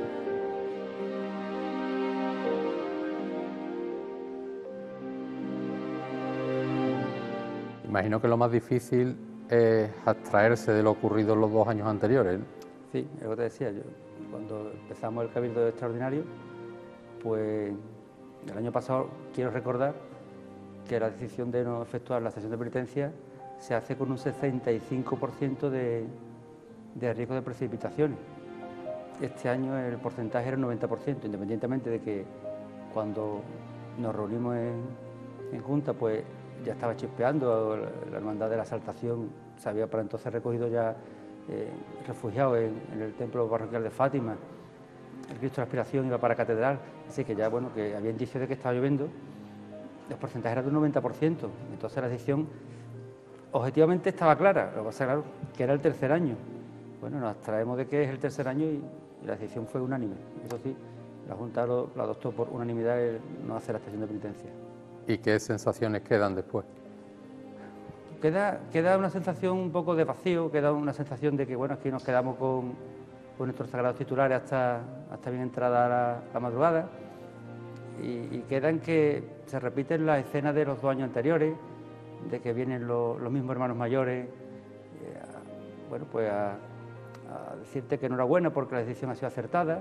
Imagino que lo más difícil es abstraerse de lo ocurrido en los 2 años anteriores, ¿no? Sí, es lo que te decía yo. Cuando empezamos el cabildo extraordinario, pues el año pasado quiero recordar que la decisión de no efectuar la sesión de penitencia se hace con un 65% de riesgo de precipitaciones. Este año el porcentaje era el 90%, independientemente de que cuando nos reunimos en Junta, pues ya estaba chispeando, la hermandad de la Exaltación se había para entonces recogido ya refugiado en el templo parroquial de Fátima, el Cristo de la Aspiración iba para Catedral, así que ya bueno, que había indicios de que estaba lloviendo, los porcentajes eran de un 90%, entonces la decisión objetivamente estaba clara, lo que pasa claro, que era el tercer año. Bueno, nos abstraemos de que es el tercer año y la decisión fue unánime, eso sí, la Junta lo adoptó por unanimidad el no hacer la estación de penitencia. ¿Y qué sensaciones quedan después? Queda una sensación un poco de vacío, queda una sensación de que bueno, aquí nos quedamos con nuestros sagrados titulares hasta bien entrada la madrugada y queda en que se repiten las escenas de los 2 años anteriores, de que vienen los mismos hermanos mayores bueno, pues a decirte que enhorabuena porque la decisión ha sido acertada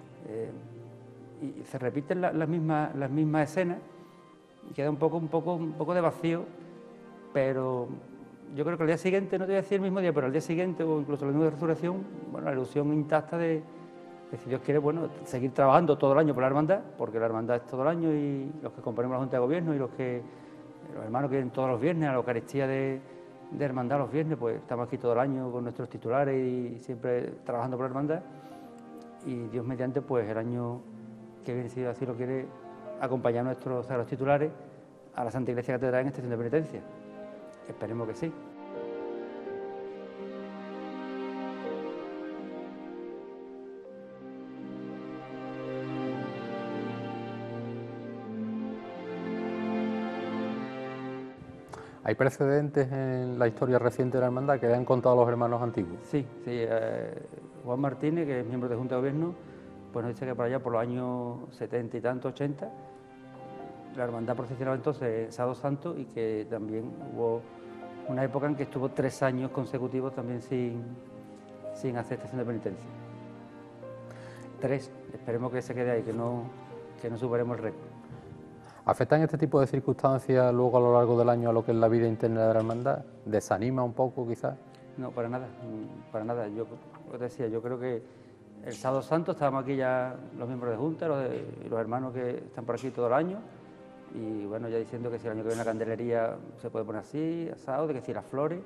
y se repiten las mismas escenas. Queda un poco de vacío, pero yo creo que al día siguiente, no te voy a decir el mismo día, pero al día siguiente o incluso el mismo de resurrección, bueno, la ilusión intacta de si Dios quiere, bueno, seguir trabajando todo el año por la hermandad, porque la hermandad es todo el año y los que componemos la Junta de Gobierno y los hermanos que vienen todos los viernes a la Eucaristía de hermandad los viernes, pues estamos aquí todo el año con nuestros titulares y siempre trabajando por la hermandad y Dios mediante, pues el año que viene, si así lo quiere, acompañar a nuestros sagrados titulares a la Santa Iglesia Catedral en estación de penitencia. Esperemos que sí. ¿Hay precedentes en la historia reciente de la hermandad que hayan contado los hermanos antiguos? Sí. Juan Martínez, que es miembro de Junta de Gobierno, pues nos dice que por allá, por los años 70 y tanto, 80, la hermandad procesionaba entonces Sábado Santo y que también hubo una época en que estuvo 3 años consecutivos también sin hacer estación de penitencia. 3, esperemos que se quede ahí, que no superemos el récord. ¿Afectan este tipo de circunstancias luego a lo largo del año a lo que es la vida interna de la hermandad? ¿Desanima un poco quizás? No, para nada, para nada. Yo os decía, yo creo que el Sábado Santo estábamos aquí ya los miembros de Junta, los hermanos que están por aquí todo el año, y bueno, ya diciendo que si el año que viene la candelería se puede poner así, asado, de que si las flores,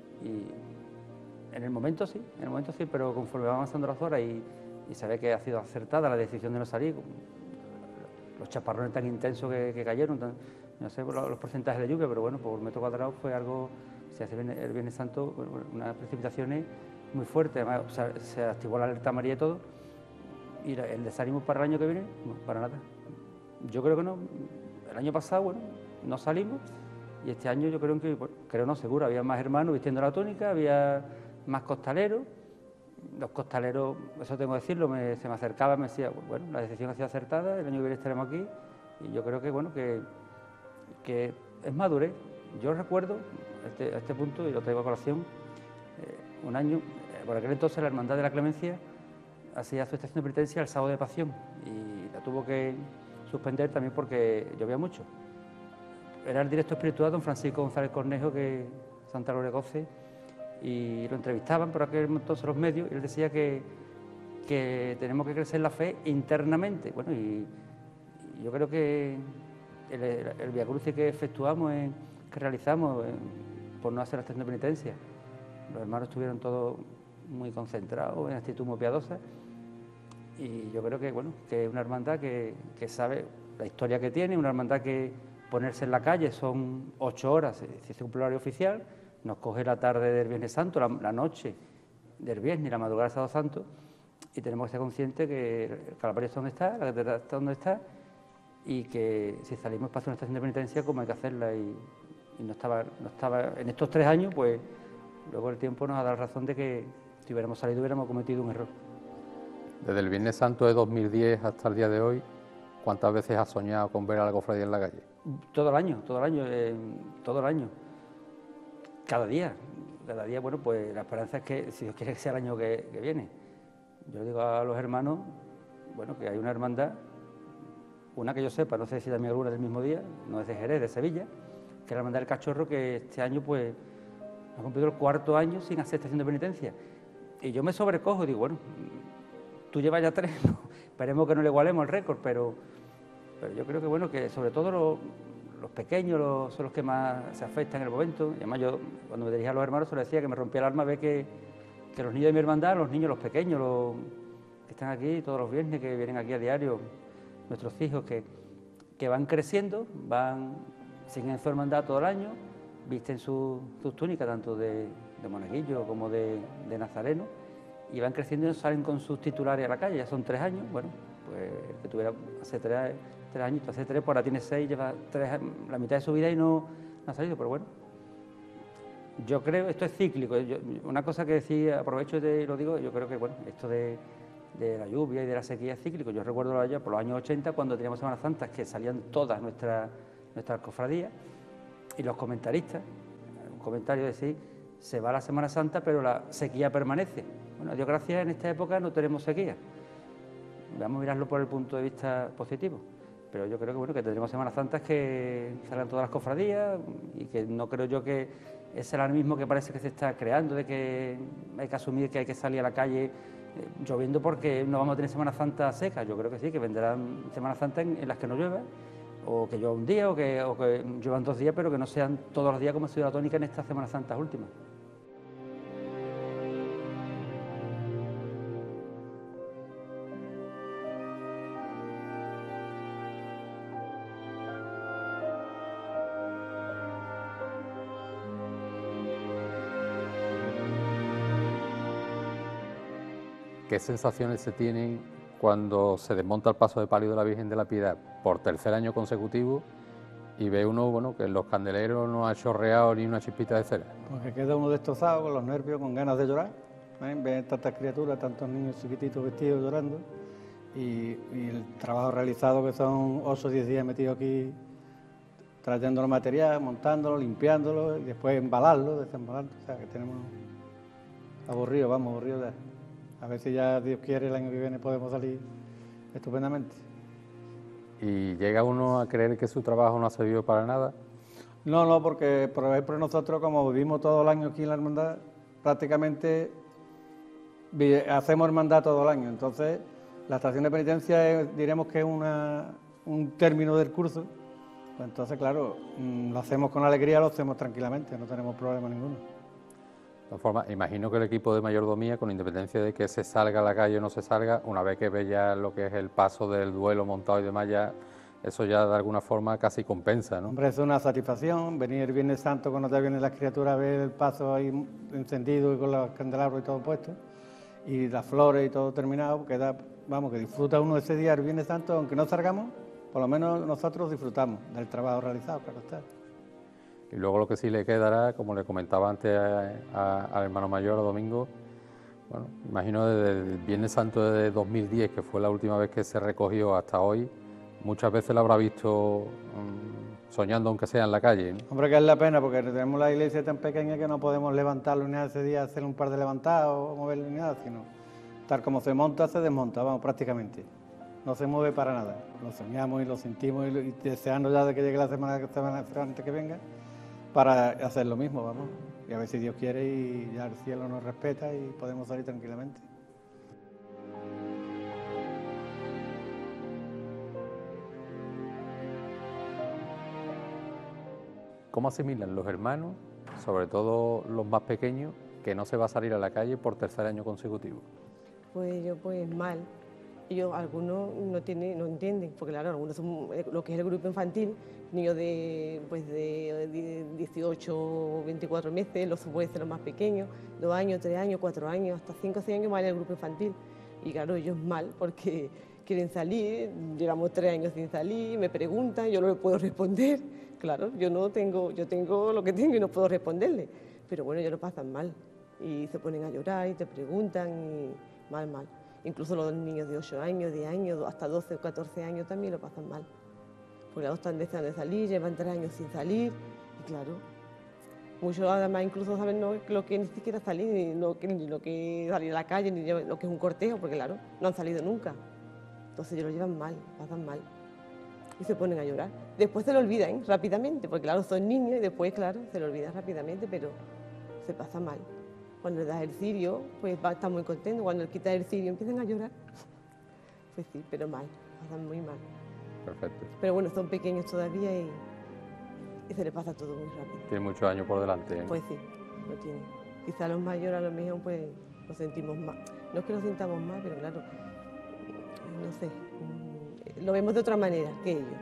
y en el momento sí, pero conforme van avanzando las horas y se ve que ha sido acertada la decisión de no salir, los chaparrones tan intensos que cayeron, no sé por los porcentajes de lluvia, pero bueno, por metro cuadrado fue algo, se hace el Viernes Santo, unas precipitaciones muy fuertes, además se activó la alerta amarilla y todo, y el desánimo para el año que viene, no, para nada. Yo creo que no, el año pasado, bueno, no salimos, y este año yo creo que, bueno, creo no, seguro, había más hermanos vistiendo la túnica, había más costaleros. Los costaleros, eso tengo que decirlo, se me acercaban, me decía, bueno, la decisión ha sido acertada, el año que viene estaremos aquí, y yo creo que, bueno, que es madurez. Yo recuerdo, a este punto, y lo traigo a colación, un año, por aquel entonces la Hermandad de la Clemencia hacía su estación de penitencia el sábado de Pasión, y la tuvo que suspender también porque llovía mucho. Era el director espiritual don Francisco González Cornejo, que Santa Gloria Goce, y lo entrevistaban por aquel entonces los medios, y él decía que tenemos que crecer la fe internamente. Bueno, y yo creo que el Vía Crucis que efectuamos, que realizamos, por no hacer la estación de penitencia, los hermanos estuvieron todos muy concentrados, en actitud muy piadosa, y yo creo que, bueno, que es una hermandad que sabe la historia que tiene, una hermandad que ponerse en la calle son 8 horas, si es un horario oficial. Nos coge la tarde del Viernes Santo, la noche del Viernes y la madrugada del Sábado Santo, y tenemos que ser conscientes que el Calvario está donde está, la catedral está donde está, y que si salimos para hacer una estación de penitencia, como hay que hacerla, y no estaba en estos 3 años, pues luego el tiempo nos ha dado la razón de que si hubiéramos salido hubiéramos cometido un error. Desde el Viernes Santo de 2010 hasta el día de hoy, ¿cuántas veces has soñado con ver a la cofradía en la calle? Todo el año. Cada día, bueno, pues la esperanza es que, si Dios quiere, que sea el año que viene. Yo digo a los hermanos, bueno, que hay una hermandad, una que yo sepa, no sé si también alguna del mismo día, no es de Jerez, de Sevilla, que es la hermandad del Cachorro, que este año, pues, ha cumplido el 4º año sin hacer estación de penitencia. Y yo me sobrecojo y digo, bueno, tú llevas ya 3, ¿no? Esperemos que no le igualemos el récord, pero yo creo que, bueno, que sobre todo los pequeños son los que más se afectan en el momento. Y además yo, cuando me dirigía a los hermanos, se les decía que me rompía el alma ver que los niños de mi hermandad, los niños, los pequeños, que están aquí todos los viernes, que vienen aquí a diario, nuestros hijos, que van creciendo, siguen en su hermandad todo el año, visten sus túnicas, tanto de monaguillo como de nazareno, y van creciendo y salen con sus titulares a la calle. Ya son 3 años, bueno, pues el que tuviera hace 3 años, hace 3, pues ahora tiene 6, lleva 3, la mitad de su vida y no ha salido, pero bueno. Yo creo, esto es cíclico. Una cosa que decía, aprovecho y lo digo, yo creo que, bueno, esto de la lluvia y de la sequía es cíclico. Yo recuerdo allá por los años 80, cuando teníamos Semanas Santas, que salían todas nuestras cofradías, y los comentaristas, un comentario de decir, se va la Semana Santa, pero la sequía permanece. Bueno, a Dios gracias, en esta época no tenemos sequía. Vamos a mirarlo por el punto de vista positivo. Pero yo creo que, bueno, que tendremos Semanas Santas que salgan todas las cofradías, y que no creo yo que ese alarmismo que parece que se está creando de que hay que asumir que hay que salir a la calle lloviendo porque no vamos a tener Semana Santa seca. Yo creo que sí, que vendrán Semanas Santas en las que no llueva, o que llueva un día, o que lluevan 2 días, pero que no sean todos los días como ha sido la tónica en estas Semanas Santas últimas. ¿Qué sensaciones se tienen cuando se desmonta el paso de palio de la Virgen de la Piedad por 3er año consecutivo y ve uno, bueno, que en los candeleros no ha chorreado ni una chispita de cera? Porque queda uno destrozado, con los nervios, con ganas de llorar, ver tantas criaturas, tantos niños chiquititos vestidos llorando, y el trabajo realizado, que son 8 o 10 días metidos aquí trayendo el material, montándolo, limpiándolo y después embalarlo, desembalarlo. O sea, que tenemos aburrido de... A ver si ya Dios quiere el año que viene podemos salir estupendamente. ¿Y llega uno a creer que su trabajo no ha servido para nada? No, porque por ejemplo nosotros como vivimos todo el año aquí en la hermandad, prácticamente hacemos hermandad todo el año. Entonces la estación de penitencia diremos que es un término del curso. Pues entonces, claro, lo hacemos con alegría, lo hacemos tranquilamente, no tenemos problema ninguno. De todas formas, imagino que el equipo de mayordomía, con independencia de que se salga a la calle o no se salga, una vez que ve ya lo que es el paso del duelo montado y demás, ya eso ya de alguna forma casi compensa, ¿no? Hombre, es una satisfacción venir el Viernes Santo cuando te vienen las criaturas a ver el paso ahí encendido y con los candelabros y todo puesto, y las flores y todo terminado, porque que disfruta uno ese día el Viernes Santo, aunque no salgamos, por lo menos nosotros disfrutamos del trabajo realizado, claro está. Y luego lo que sí le quedará, como le comentaba antes al hermano mayor, a Domingo, bueno, imagino desde el Viernes Santo de 2010, que fue la última vez que se recogió, hasta hoy, muchas veces lo habrá visto soñando, aunque sea en la calle, ¿no? Hombre, que es la pena, porque tenemos la iglesia tan pequeña que no podemos levantarlo ni nada ese día, hacer un par de levantados o moverlo ni nada, sino tal como se monta, se desmonta, vamos, prácticamente. No se mueve para nada. Lo soñamos y lo sentimos y deseando ya de que llegue la semana antes que venga para hacer lo mismo, vamos. Y a ver si Dios quiere y ya el cielo nos respeta y podemos salir tranquilamente. ¿Cómo asimilan los hermanos, sobre todo los más pequeños, que no se va a salir a la calle por tercer año consecutivo? Pues yo mal. Ellos, algunos no entienden, porque claro, algunos son lo que es el grupo infantil, niños de 18 o 24 meses, los pueden ser los más pequeños, 2 años, 3 años, 4 años, hasta 5 o 6 años van en el grupo infantil. Y claro, ellos mal, porque quieren salir, llevamos 3 años sin salir, me preguntan, yo no les puedo responder. Claro, yo tengo lo que tengo y no puedo responderle. Pero bueno, ellos lo pasan mal y se ponen a llorar y te preguntan y mal. Incluso los niños de 8 años, 10 años, hasta 12 o 14 años también lo pasan mal. Porque los están deseando de salir, llevan 3 años sin salir y claro, muchos además incluso saben lo que ni siquiera salir, ni lo que salir a la calle, ni lo que es un cortejo, porque claro, no han salido nunca. Entonces ellos lo llevan mal, pasan mal y se ponen a llorar. Después se lo olvidan rápidamente, porque claro, son niños y después, claro, se lo olvidan rápidamente, pero se pasa mal. Cuando le das el cirio, pues está muy contento. Cuando le quitas el cirio empiezan a llorar. Pues sí, pero mal, pasan muy mal. Perfecto. Pero bueno, son pequeños todavía y se les pasa todo muy rápido. Tiene muchos años por delante, ¿eh? Pues sí, lo tienen. Quizá los mayores a lo mejor pues lo sentimos más. No es que lo sintamos más, pero claro, no sé, lo vemos de otra manera que ellos.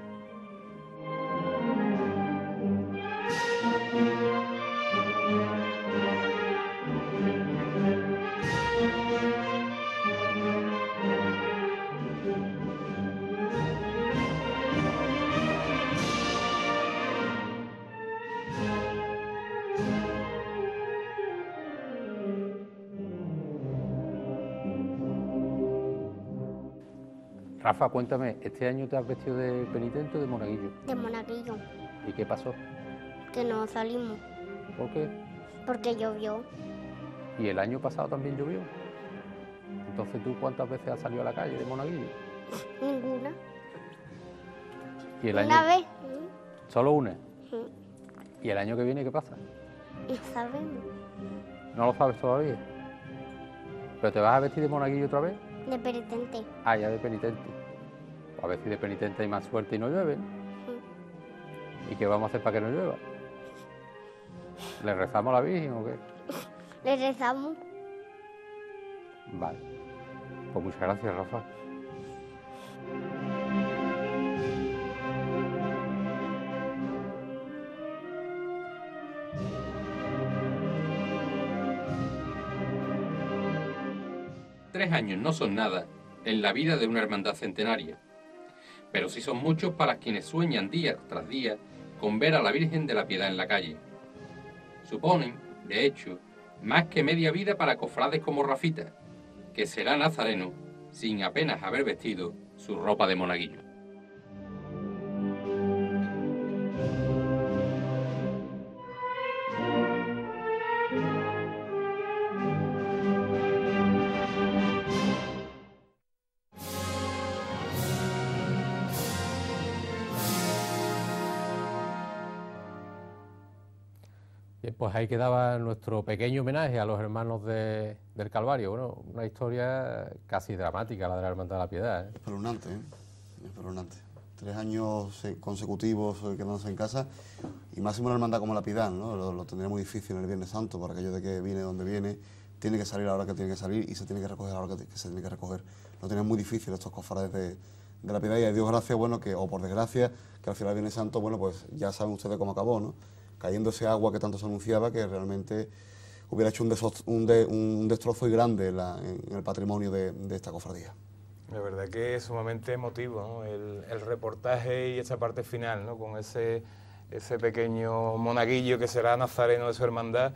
Rafa, cuéntame, ¿este año te has vestido de penitente o de monaguillo? De monaguillo, ¿Y qué pasó? que no salimos, ¿Por qué? porque llovió. ¿Y el año pasado también llovió? Entonces, ¿tú cuántas veces has salido a la calle de monaguillo? Ninguna. ¿Y el Una año? vez, ¿Solo una? sí, ¿Y el año que viene qué pasa? no sabemos. ¿No lo sabes todavía? ¿Pero te vas a vestir de monaguillo otra vez? De penitente, Ah, ya de penitente. A ver si de penitente hay más suerte y no llueve. ¿Y qué vamos a hacer para que no llueva? ¿Le rezamos a la Virgen o qué? le rezamos. Vale. Pues muchas gracias, Rafa. Tres años no son nada en la vida de una hermandad centenaria, pero sí son muchos para quienes sueñan día tras día con ver a la Virgen de la Piedad en la calle. Suponen, de hecho, más que media vida para cofrades como Rafita, que será nazareno sin apenas haber vestido su ropa de monaguillo. Pues ahí quedaba nuestro pequeño homenaje a los hermanos del Calvario. Bueno, una historia casi dramática, la de la Hermandad de la Piedad. Espeluznante, ¿eh? Espeluznante. 3 años consecutivos quedándose en casa, y máximo una hermandad como la Piedad, ¿no? Lo tendría muy difícil en el Viernes Santo, por aquello de que viene donde viene, tiene que salir a la hora que tiene que salir y se tiene que recoger a la hora que se tiene que recoger. Lo tenían muy difícil estos cofrades de la Piedad, y a Dios gracias, bueno, o por desgracia, que al final el Viernes Santo, bueno, pues ya saben ustedes cómo acabó, ¿no? Cayendo ese agua que tanto se anunciaba, que realmente hubiera hecho un destrozo y grande en el patrimonio de esta cofradía. La verdad que es sumamente emotivo, ¿no? El reportaje y esa parte final, ¿no? Con ese pequeño monaguillo que será nazareno de su hermandad,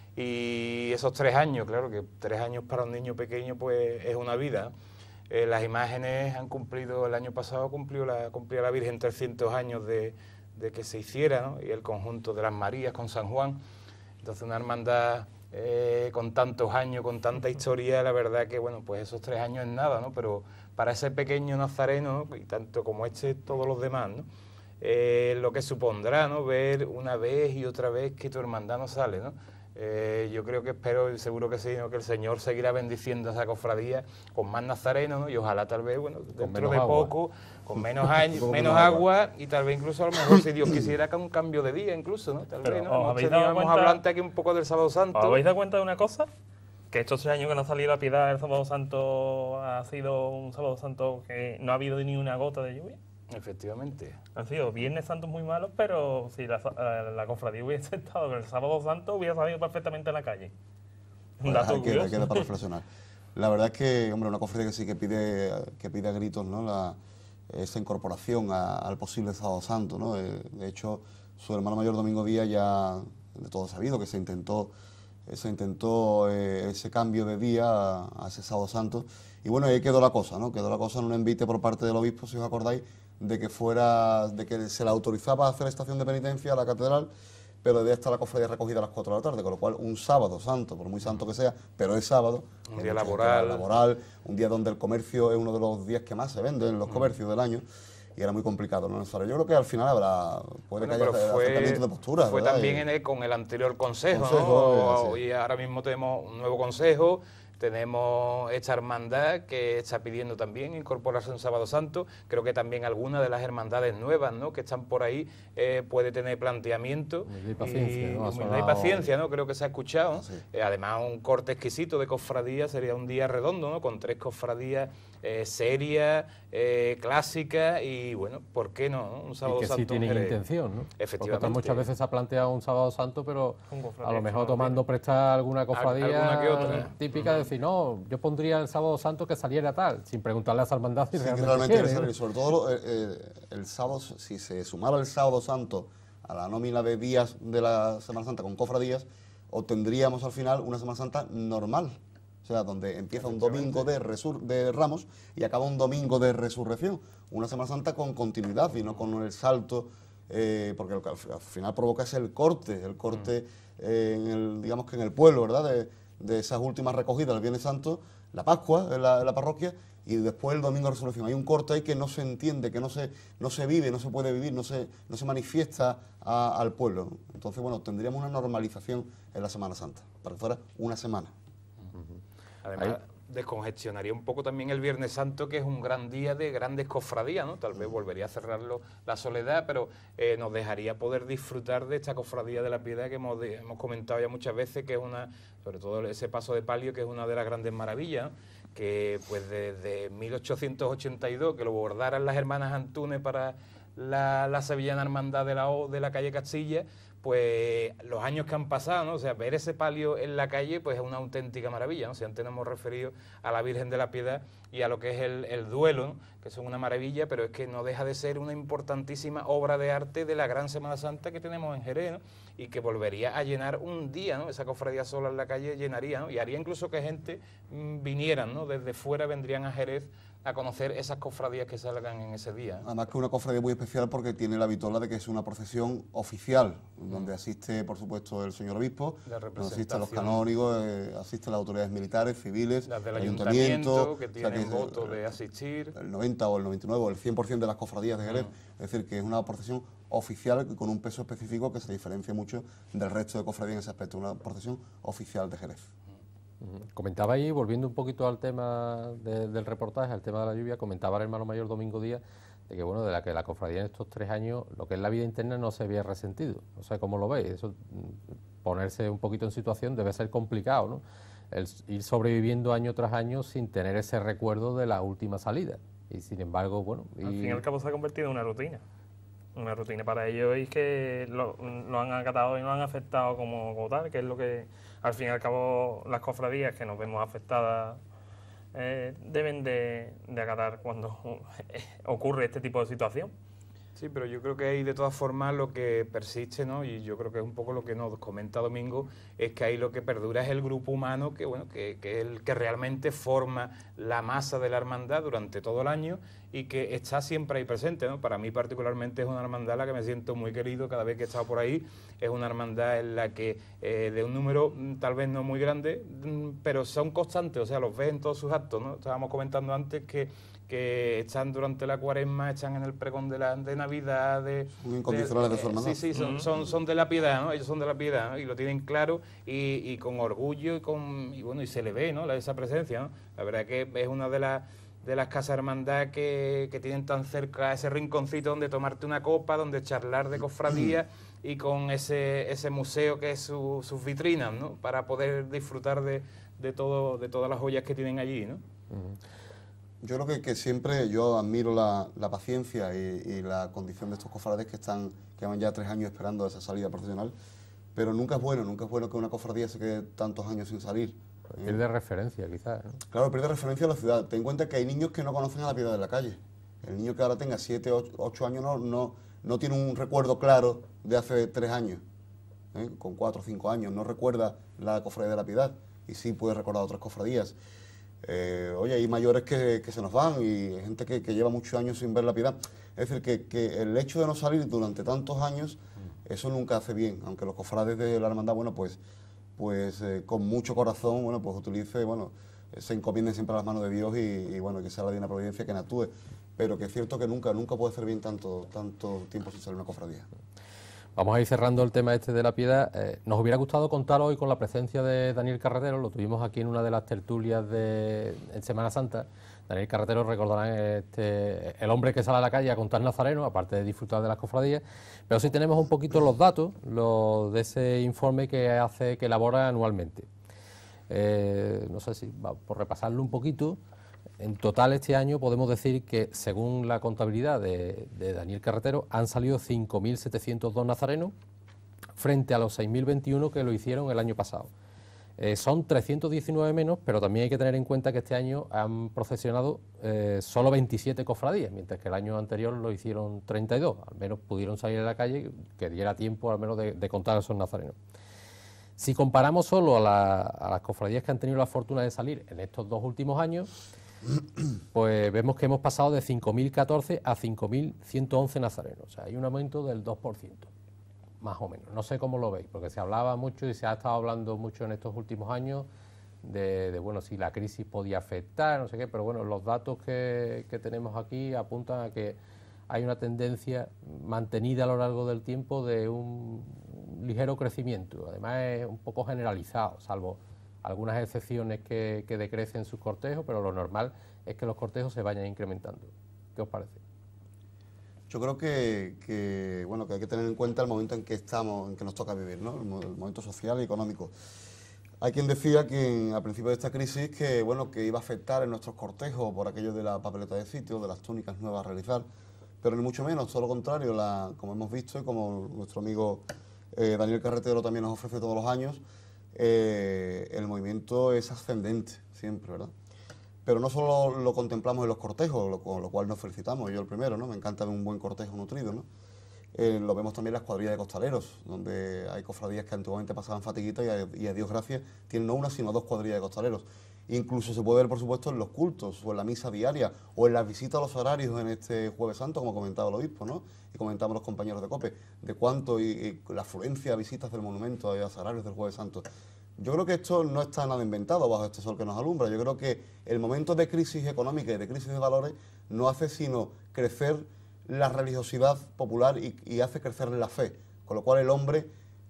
y esos 3 años, claro que 3 años para un niño pequeño pues es una vida. Las imágenes han cumplido, el año pasado cumplía la Virgen 300 años de que se hiciera, ¿no? Y el conjunto de las Marías con San Juan. Entonces una hermandad con tantos años, con tanta historia, la verdad que bueno, pues esos 3 años es nada, ¿no? Pero para ese pequeño nazareno, ¿no? Y tanto como todos los demás, ¿no? Lo que supondrá, ¿no? Ver una vez y otra vez que tu hermandad no sale, ¿no? Yo creo que espero, y seguro que sí, ¿no? Que el Señor seguirá bendiciendo esa cofradía con más nazarenos, ¿no? Y ojalá tal vez, bueno, dentro de poco, con menos años, menos agua, y tal vez incluso a lo mejor, si Dios quisiera, que un cambio de día incluso, ¿no? Tal vez, ¿no? Hemos hablado aquí un poco del Sábado Santo. ¿Os habéis dado cuenta de una cosa? Que estos 3 años que no ha salido la Piedad, el Sábado Santo ha sido un Sábado Santo que no ha habido ni una gota de lluvia. Efectivamente. Han sido Viernes Santos muy malos, pero si la cofradía hubiese estado el Sábado Santo, hubiera salido perfectamente a la calle. Un dato curioso. Hay que dar para reflexionar. La verdad es que, hombre, una cofradía que sí que pide a gritos, ¿no? Esa incorporación al posible Sábado Santo, ¿no? De hecho, su hermano mayor Domingo Díaz ya de todo sabido que se intentó ese cambio de día a ese Sábado Santo, y bueno, ahí quedó la cosa, ¿no? Quedó la cosa en un envite por parte del obispo, si os acordáis, de que se le autorizaba a hacer estación de penitencia a la catedral, pero debe estar la cofradía recogida a las 4 de la tarde, con lo cual un Sábado Santo, por muy santo que sea, pero es sábado, un día laboral, un día donde el comercio es uno de los días que más se vende en los comercios del año, y era muy complicado, ¿no? Yo creo que al final puede que haya acercamiento de postura. Fue ¿verdad? también con el anterior consejo, ¿no? Y ahora mismo tenemos un nuevo consejo. Tenemos esta hermandad que está pidiendo también incorporarse en Sábado Santo. Creo que también alguna de las hermandades nuevas, ¿no? Que están por ahí puede tener planteamiento. Humildad y paciencia, ¿no? Humildad y paciencia, ¿no? Creo que se ha escuchado. Sí. Además, un corte exquisito de cofradías, sería un día redondo, ¿no? Con 3 cofradías serias, clásicas, y bueno, ¿por qué no? Un Sábado Santo. Sí tienen intención, ¿no? Efectivamente. Porque muchas veces se ha planteado un Sábado Santo, pero a lo mejor tomando bien. prestada alguna cofradía Alguna que otra. típica de decir, no, yo pondría el Sábado Santo que saliera tal, sin preguntarle a esa hermandad si realmente quiere, quiere ¿no? salir. Sobre todo el sábado, si se sumara el Sábado Santo a la nómina de días de la Semana Santa con cofradías, obtendríamos al final una Semana Santa normal. O sea, donde empieza un domingo de Ramos y acaba un domingo de Resurrección. Una Semana Santa con continuidad y no con el salto, porque lo que al final provoca es el corte digamos que en el pueblo, ¿verdad? De esas últimas recogidas del Viernes Santo, la Pascua en la parroquia, y después el domingo de Resurrección. Hay un corte ahí que no se entiende, que no se vive, no se puede vivir, no se manifiesta al pueblo. Entonces, bueno, tendríamos una normalización en la Semana Santa, para que fuera una semana. Además, descongestionaría un poco también el Viernes Santo, que es un gran día de grandes cofradías, ¿no? Tal vez volvería a cerrarlo la soledad, pero nos dejaría poder disfrutar de esta cofradía de la Piedad que hemos comentado ya muchas veces, que es sobre todo ese paso de palio, que es una de las grandes maravillas, ¿no? Que pues desde 1882, que lo bordaran las hermanas Antunes para la sevillana hermandad de la calle Castilla, pues los años que han pasado, ¿no? O sea, ver ese palio en la calle, pues es una auténtica maravilla, ¿no? Si antes nos hemos referido a la Virgen de la Piedad y a lo que es el duelo, ¿no? Que son una maravilla, pero es que no deja de ser una importantísima obra de arte de la gran Semana Santa que tenemos en Jerez, ¿no? Y que volvería a llenar un día, ¿no? Esa cofradía sola en la calle llenaría, ¿no? Y haría incluso que gente viniera, ¿no? Desde fuera vendrían a Jerez a conocer esas cofradías que salgan en ese día. Además que es una cofradía muy especial porque tiene la vitola de que es una procesión oficial, donde asiste, por supuesto, el señor obispo, donde asisten los canónigos, asisten las autoridades militares, civiles, las del ayuntamiento, ayuntamiento, que tienen voto de asistir. El 90 o el 99 o el 100% de las cofradías de Jerez. Es decir, que es una procesión oficial con un peso específico que se diferencia mucho del resto de cofradías en ese aspecto, una procesión oficial de Jerez. Comentaba ahí, volviendo un poquito al tema del reportaje, al tema de la lluvia, comentaba el hermano mayor Domingo Díaz de que, bueno, de la cofradía en estos 3 años, lo que es la vida interna no se había resentido. No sé cómo lo veis, eso, ponerse un poquito en situación debe ser complicado, ¿no? El ir sobreviviendo año tras año sin tener ese recuerdo de la última salida. Y sin embargo, bueno... Al fin y al cabo se ha convertido en una rutina. Una rutina para ellos y que lo han acatado y no han afectado como tal, que es lo que al fin y al cabo las cofradías que nos vemos afectadas deben de acatar cuando ocurre este tipo de situación. Sí, pero yo creo que ahí de todas formas lo que persiste, ¿no? Y yo creo que es un poco lo que nos comenta Domingo, es que ahí lo que perdura es el grupo humano que, bueno, que es el que realmente forma la masa de la hermandad durante todo el año y que está siempre ahí presente, ¿no? Para mí particularmente es una hermandad en la que me siento muy querido cada vez que he estado por ahí. Es una hermandad en la que de un número tal vez no muy grande, pero son constantes, o sea, los ves en todos sus actos, ¿no? Estábamos comentando antes que están durante la Cuaresma, están en el pregón de Navidad, muy incondicionales de su hermandad. Sí, son de la piedad, ¿no? Ellos son de la piedad, ¿no? Y lo tienen claro y con orgullo y bueno, y se le ve, ¿no? Esa presencia, ¿no? La verdad que es una de las casas hermandad que tienen tan cerca ese rinconcito donde tomarte una copa, donde charlar de cofradía y con ese museo que es sus vitrinas, ¿no? Para poder disfrutar de todas las joyas que tienen allí, ¿no? Yo creo que siempre yo admiro la paciencia y la condición de estos cofrades que llevan ya 3 años esperando esa salida profesional, pero nunca es bueno que una cofradía se quede tantos años sin salir. Pierde referencia, quizás, ¿no? Claro, pierde referencia a la ciudad. Ten en cuenta que hay niños que no conocen a la Piedad de la Calle. El niño que ahora tenga 7, 8 años no tiene un recuerdo claro de hace 3 años. Con 4 o 5 años no recuerda la cofradía de la Piedad y sí puede recordar otras cofradías. Oye, hay mayores que se nos van y hay gente que lleva muchos años sin ver la Piedad. Es decir, que el hecho de no salir durante tantos años, eso nunca hace bien, aunque los cofrades de la hermandad, bueno, pues con mucho corazón, bueno, pues utilice, bueno, se encomienden siempre a las manos de Dios y bueno, que sea la divina providencia quien actúe. Pero que es cierto que nunca puede hacer bien tanto tiempo sin salir una cofradía. Vamos a ir cerrando el tema este de la piedad. Nos hubiera gustado contar hoy con la presencia de Daniel Carretero, lo tuvimos aquí en una de las tertulias en Semana Santa. Daniel Carretero, recordarán, el hombre que sale a la calle a contar nazareno, aparte de disfrutar de las cofradías, pero sí tenemos un poquito los datos de ese informe que elabora anualmente. No sé si, por repasarlo un poquito, en total este año podemos decir que, según la contabilidad de Daniel Carretero, han salido 5.702 nazarenos frente a los 6.021 que lo hicieron el año pasado. Son 319 menos, pero también hay que tener en cuenta que este año han procesionado solo 27 cofradías, mientras que el año anterior lo hicieron 32. Al menos pudieron salir a la calle, que diera tiempo al menos de contar a esos nazarenos. Si comparamos solo a las cofradías que han tenido la fortuna de salir en estos 2 últimos años, pues vemos que hemos pasado de 5.014 a 5.111 nazarenos. O sea, hay un aumento del 2%, más o menos. No sé cómo lo veis, porque se hablaba mucho y se ha estado hablando mucho en estos últimos años de bueno, si la crisis podía afectar, no sé qué, pero bueno, los datos que tenemos aquí apuntan a que hay una tendencia mantenida a lo largo del tiempo de un ligero crecimiento. Además es un poco generalizado, salvo algunas excepciones que decrecen sus cortejos, pero lo normal es que los cortejos se vayan incrementando. ¿Qué os parece? Yo creo que hay que tener en cuenta el momento en que estamos, en que nos toca vivir, ¿no? El momento social y económico. Hay quien decía que a principio de esta crisis que iba a afectar en nuestros cortejos por aquello de la papeleta de sitio, de las túnicas nuevas a realizar, pero ni mucho menos, todo lo contrario, como hemos visto y como nuestro amigo Daniel Carretero también nos ofrece todos los años, el movimiento es ascendente siempre, ¿verdad? Pero no solo lo contemplamos en los cortejos, con lo cual nos felicitamos, yo el primero, ¿no? Me encanta ver un buen cortejo nutrido, ¿no? Lo vemos también en las cuadrillas de costaleros, donde hay cofradías que antiguamente pasaban fatiguitas y a Dios gracias tienen no una sino 2 cuadrillas de costaleros. Incluso se puede ver, por supuesto, en los cultos, o en la misa diaria, o en las visitas a los horarios en este Jueves Santo, como comentaba el obispo, ¿no? Y comentamos los compañeros de COPE, de cuánto y la afluencia a visitas del monumento a los horarios del Jueves Santo. Yo creo que esto no está nada inventado bajo este sol que nos alumbra. Yo creo que el momento de crisis económica y de crisis de valores no hace sino crecer la religiosidad popular y hace crecer la fe, con lo cual el hombre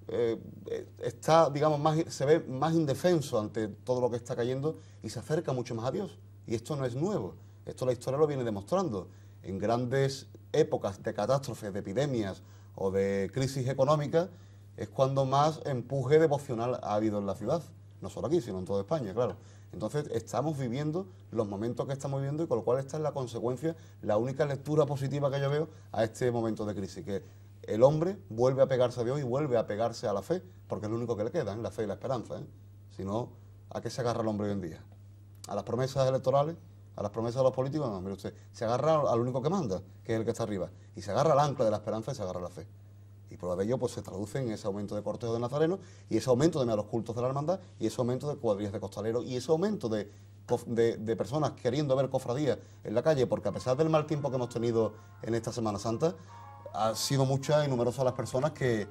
está, digamos, se ve más indefenso ante todo lo que está cayendo y se acerca mucho más a Dios. Y esto no es nuevo, esto la historia lo viene demostrando. En grandes épocas de catástrofes, de epidemias o de crisis económica es cuando más empuje devocional ha habido en la ciudad, no solo aquí, sino en toda España, claro. Entonces estamos viviendo los momentos que estamos viviendo y con lo cual esta es la consecuencia, la única lectura positiva que yo veo a este momento de crisis, que el hombre vuelve a pegarse a Dios y vuelve a pegarse a la fe, porque es lo único que le queda, la fe y la esperanza. Si no, ¿a qué se agarra el hombre hoy en día? ¿A las promesas electorales? ¿A las promesas de los políticos? No, mire usted, se agarra al único que manda, que es el que está arriba, y se agarra al ancla de la esperanza y se agarra a la fe. Y prueba de ello pues se traduce en ese aumento de cortejos de nazarenos, y ese aumento de los cultos de la hermandad, y ese aumento de cuadrillas de costaleros, y ese aumento de personas queriendo ver cofradías en la calle, porque a pesar del mal tiempo que hemos tenido en esta Semana Santa, han sido muchas y numerosas las personas que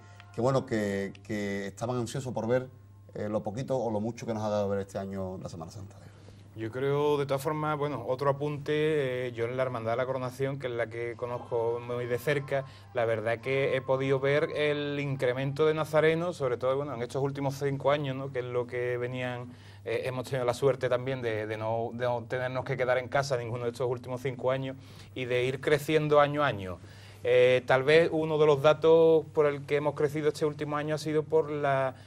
estaban ansiosos por ver lo poquito o lo mucho que nos ha dado ver este año la Semana Santa. Yo creo, de todas formas, bueno, otro apunte, yo en la Hermandad de la Coronación, que es la que conozco muy de cerca, la verdad que he podido ver el incremento de nazarenos, sobre todo bueno, en estos últimos 5 años, ¿no? Que es lo que venían, hemos tenido la suerte también de no tenernos que quedar en casa ninguno de estos últimos 5 años y de ir creciendo año a año. Tal vez uno de los datos por el que hemos crecido este último año ha sido por la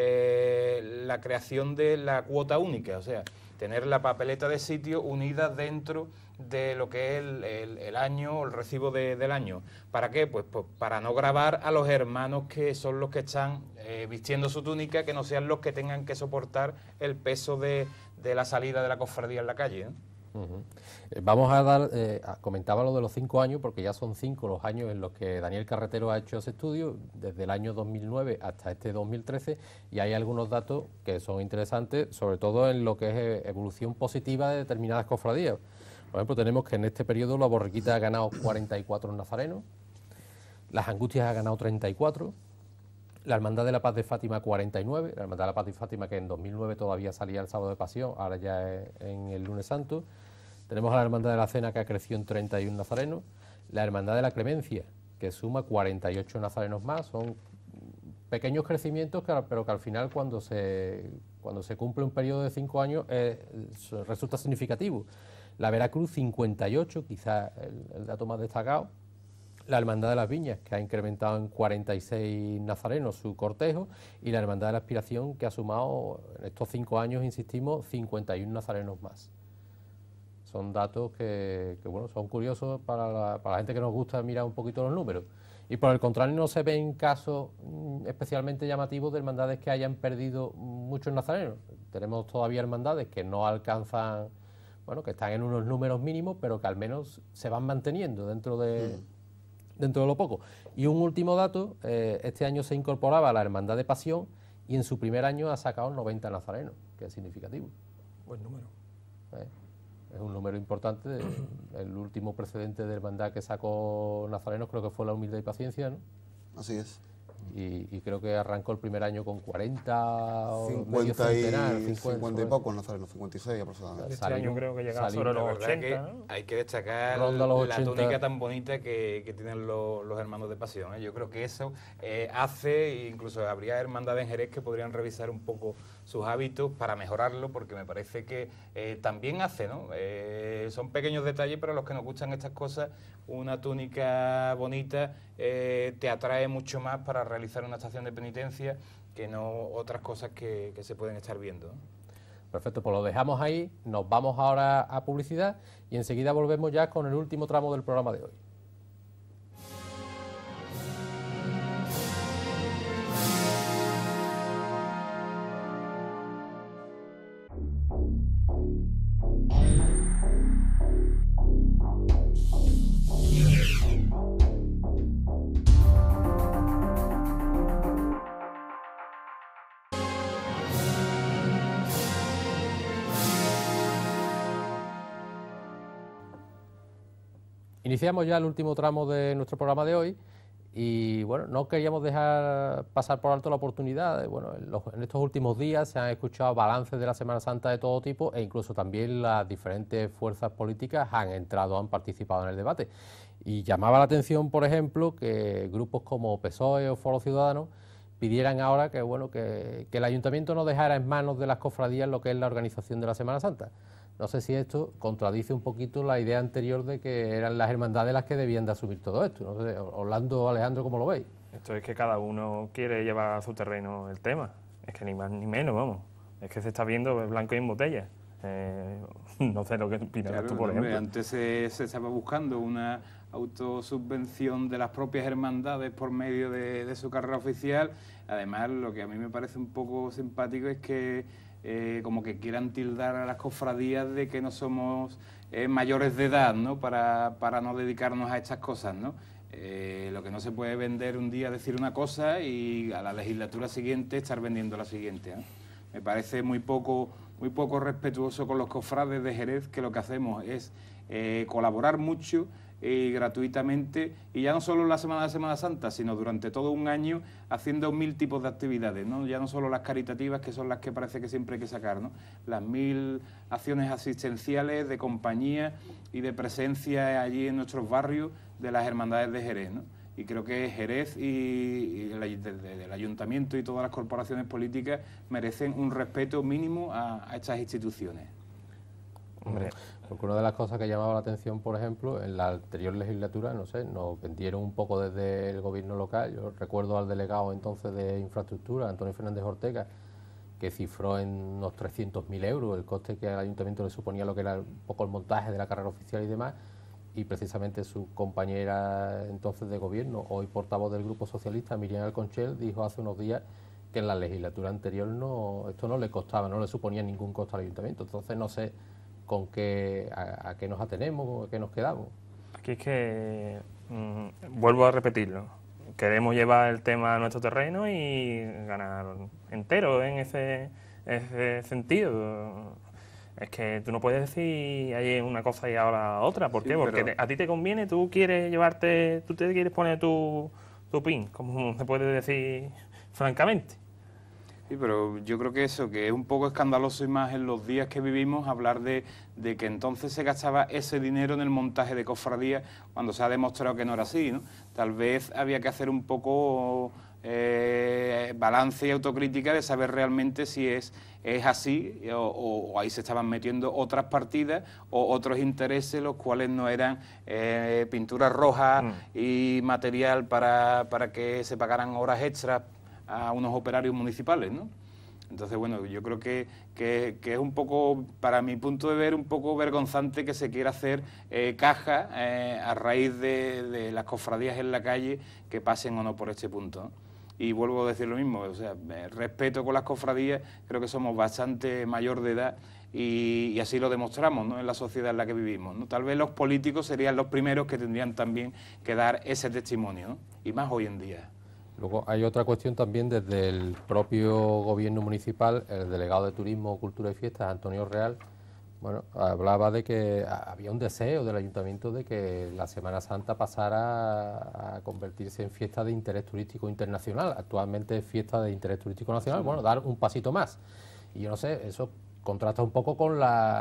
creación de la cuota única, o sea, tener la papeleta de sitio unida dentro de lo que es el año, el recibo del año. ¿Para qué? Pues para no gravar a los hermanos que son los que están vistiendo su túnica, que no sean los que tengan que soportar el peso de la salida de la cofradía en la calle, ¿eh? Vamos a dar, comentaba lo de los 5 años, porque ya son 5 los años en los que Daniel Carretero ha hecho ese estudio, desde el año 2009 hasta este 2013, y hay algunos datos que son interesantes, sobre todo en lo que es evolución positiva de determinadas cofradías. Por ejemplo, tenemos que en este periodo la Borriquita ha ganado 44 nazarenos, las Angustias ha ganado 34, la Hermandad de la Paz de Fátima 49, la Hermandad de la Paz de Fátima que en 2009 todavía salía el sábado de pasión, ahora ya es en el lunes santo. Tenemos a la Hermandad de la Cena que ha crecido en 31 nazarenos, la Hermandad de la Clemencia que suma 48 nazarenos más, son pequeños crecimientos, pero que al final cuando se cumple un periodo de 5 años resulta significativo. La Veracruz 58, quizás el dato más destacado. La Hermandad de las Viñas, que ha incrementado en 46 nazarenos su cortejo, y la Hermandad de la Aspiración, que ha sumado en estos 5 años, insistimos, 51 nazarenos más. Son datos que bueno, son curiosos para la gente que nos gusta mirar un poquito los números. Y por el contrario, no se ven casos especialmente llamativos de hermandades que hayan perdido muchos nazarenos. Tenemos todavía hermandades que no alcanzan, bueno, que están en unos números mínimos, pero que al menos se van manteniendo dentro de lo poco. Y un último dato, este año se incorporaba a la Hermandad de Pasión y en su primer año ha sacado 90 nazarenos, que es significativo. Buen número. Es un número importante. El último precedente de hermandad que sacó nazarenos creo que fue la Humildad y Paciencia, ¿no? Así es. Y creo que arrancó el primer año con 40 o 50 y pocos nazarenos, 56 aproximadamente. Este año creo que llega sobre los 80, ¿no? Hay que destacar la túnica tan bonita que tienen los hermanos de Pasión, ¿eh? Yo creo que eso hace, incluso habría hermandades en Jerez que podrían revisar un poco sus hábitos para mejorarlo, porque me parece que también hace, ¿no? Son pequeños detalles, pero a los que nos gustan estas cosas, una túnica bonita te atrae mucho más para realizar una estación de penitencia que no otras cosas que se pueden estar viendo, ¿no? Perfecto, pues lo dejamos ahí, nos vamos ahora a publicidad y enseguida volvemos ya con el último tramo del programa de hoy. Iniciamos ya el último tramo de nuestro programa de hoy y bueno, no queríamos dejar pasar por alto la oportunidad. Bueno, en estos últimos días se han escuchado balances de la Semana Santa de todo tipo e incluso también las diferentes fuerzas políticas han participado en el debate. Y llamaba la atención, por ejemplo, que grupos como PSOE o Foro Ciudadanos pidieran ahora que, bueno, que el Ayuntamiento no dejara en manos de las cofradías lo que es la organización de la Semana Santa. No sé si esto contradice un poquito la idea anterior de que eran las hermandades las que debían de asumir todo esto. No sé, Orlando, Alejandro, ¿cómo lo veis? Esto es que cada uno quiere llevar a su terreno el tema. Es que ni más ni menos, vamos. Es que se está viendo blanco y en botella. No sé lo que opinas tú, por ejemplo. Antes se estaba buscando una autosubvención de las propias hermandades por medio de su carrera oficial. Además, lo que a mí me parece un poco simpático es que como que quieran tildar a las cofradías de que no somos mayores de edad, ¿no? Para no dedicarnos a estas cosas, ¿no? Lo que no se puede vender un día decir una cosa y a la legislatura siguiente estar vendiendo la siguiente, ¿no? Me parece muy poco respetuoso con los cofrades de Jerez, que lo que hacemos es colaborar mucho y gratuitamente, y ya no solo en la Semana Santa, sino durante todo un año, haciendo 1000 tipos de actividades, ¿no? Ya no solo las caritativas, que son las que parece que siempre hay que sacar, ¿no? Las 1000 acciones asistenciales de compañía y de presencia allí en nuestros barrios de las hermandades de Jerez, ¿no? Y creo que Jerez y el Ayuntamiento y todas las corporaciones políticas merecen un respeto mínimo a estas instituciones. Hombre, porque una de las cosas que llamaba la atención, por ejemplo, en la anterior legislatura, no sé, nos vendieron un poco desde el gobierno local. Yo recuerdo al delegado entonces de Infraestructura, Antonio Fernández Ortega, que cifró en unos 300.000 euros el coste que al ayuntamiento le suponía lo que era un poco el montaje de la carrera oficial y demás, y precisamente su compañera entonces de gobierno, hoy portavoz del Grupo Socialista, Miriam Alconchel, dijo hace unos días que en la legislatura anterior esto no le costaba, no le suponía ningún coste al ayuntamiento. Entonces no sé con qué, a qué nos atenemos, a qué nos quedamos. Aquí es que, vuelvo a repetirlo, queremos llevar el tema a nuestro terreno y ganar entero en ese sentido. Es que tú no puedes decir ahí una cosa y ahora otra. ¿Por qué? Porque a ti te conviene, tú quieres llevarte, tú te quieres poner tu pin, como se puede decir francamente. Sí, pero yo creo que eso, que es un poco escandaloso y más en los días que vivimos, hablar de que entonces se gastaba ese dinero en el montaje de cofradías cuando se ha demostrado que no era así, ¿no? Tal vez había que hacer un poco balance y autocrítica de saber realmente si es así o ahí se estaban metiendo otras partidas o otros intereses, los cuales no eran pinturas rojas y material para que se pagaran horas extras a unos operarios municipales, ¿no? Entonces, bueno, yo creo que es un poco, para mi punto de ver, un poco vergonzante que se quiera hacer caja a raíz de las cofradías en la calle que pasen o no por este punto, ¿no? Y vuelvo a decir lo mismo, o sea, respeto con las cofradías, creo que somos bastante mayor de edad y así lo demostramos, ¿no? En la sociedad en la que vivimos, ¿no? Tal vez los políticos serían los primeros que tendrían también que dar ese testimonio, ¿no? Y más hoy en día. Luego hay otra cuestión también desde el propio gobierno municipal, el delegado de Turismo, Cultura y Fiestas, Antonio Real, bueno, hablaba de que había un deseo del ayuntamiento de que la Semana Santa pasara a convertirse en fiesta de interés turístico internacional. Actualmente es fiesta de interés turístico nacional, bueno, dar un pasito más. Y yo no sé, eso contrasta un poco con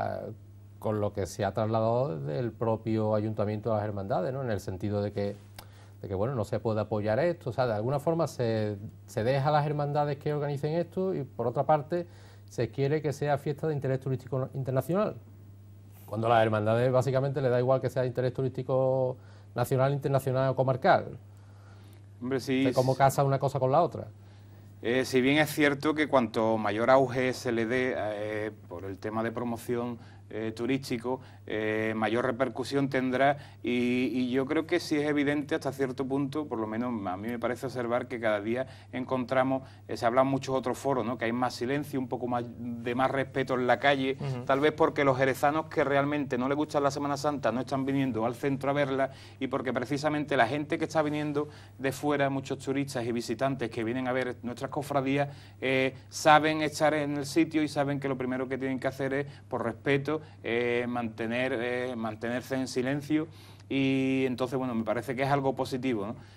lo que se ha trasladado desde el propio ayuntamiento a las hermandades, ¿no? En el sentido de que bueno, no se puede apoyar esto, o sea, de alguna forma se deja a las hermandades que organicen esto y por otra parte se quiere que sea fiesta de interés turístico internacional, cuando a las hermandades básicamente le da igual que sea de interés turístico nacional, internacional o comarcal. Hombre, sí. ¿Cómo casa una cosa con la otra? Si bien es cierto que cuanto mayor auge se le dé por el tema de promoción turístico, mayor repercusión tendrá y yo creo que sí es evidente hasta cierto punto, por lo menos a mí me parece observar que cada día encontramos, se hablan muchos otros foros, ¿no? Que hay más silencio, un poco más de más respeto en la calle, tal vez porque los jerezanos que realmente no les gusta la Semana Santa no están viniendo al centro a verla y porque precisamente la gente que está viniendo de fuera, muchos turistas y visitantes que vienen a ver nuestras cofradías, saben estar en el sitio y saben que lo primero que tienen que hacer es, por respeto, mantenerse en silencio y entonces, bueno, me parece que es algo positivo, ¿no?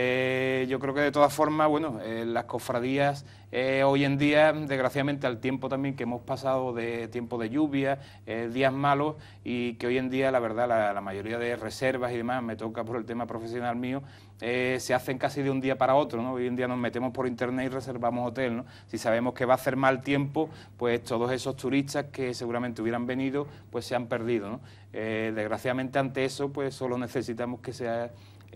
Yo creo que de todas formas, bueno, las cofradías hoy en día, desgraciadamente, al tiempo también que hemos pasado de tiempo de lluvia, días malos, y que hoy en día, la verdad, la mayoría de reservas y demás, me toca por el tema profesional mío, se hacen casi de un día para otro, ¿no? Hoy en día nos metemos por internet y reservamos hotel, ¿no? Si sabemos que va a hacer mal tiempo, pues todos esos turistas que seguramente hubieran venido, pues se han perdido, ¿no? Desgraciadamente, ante eso, pues solo necesitamos que sea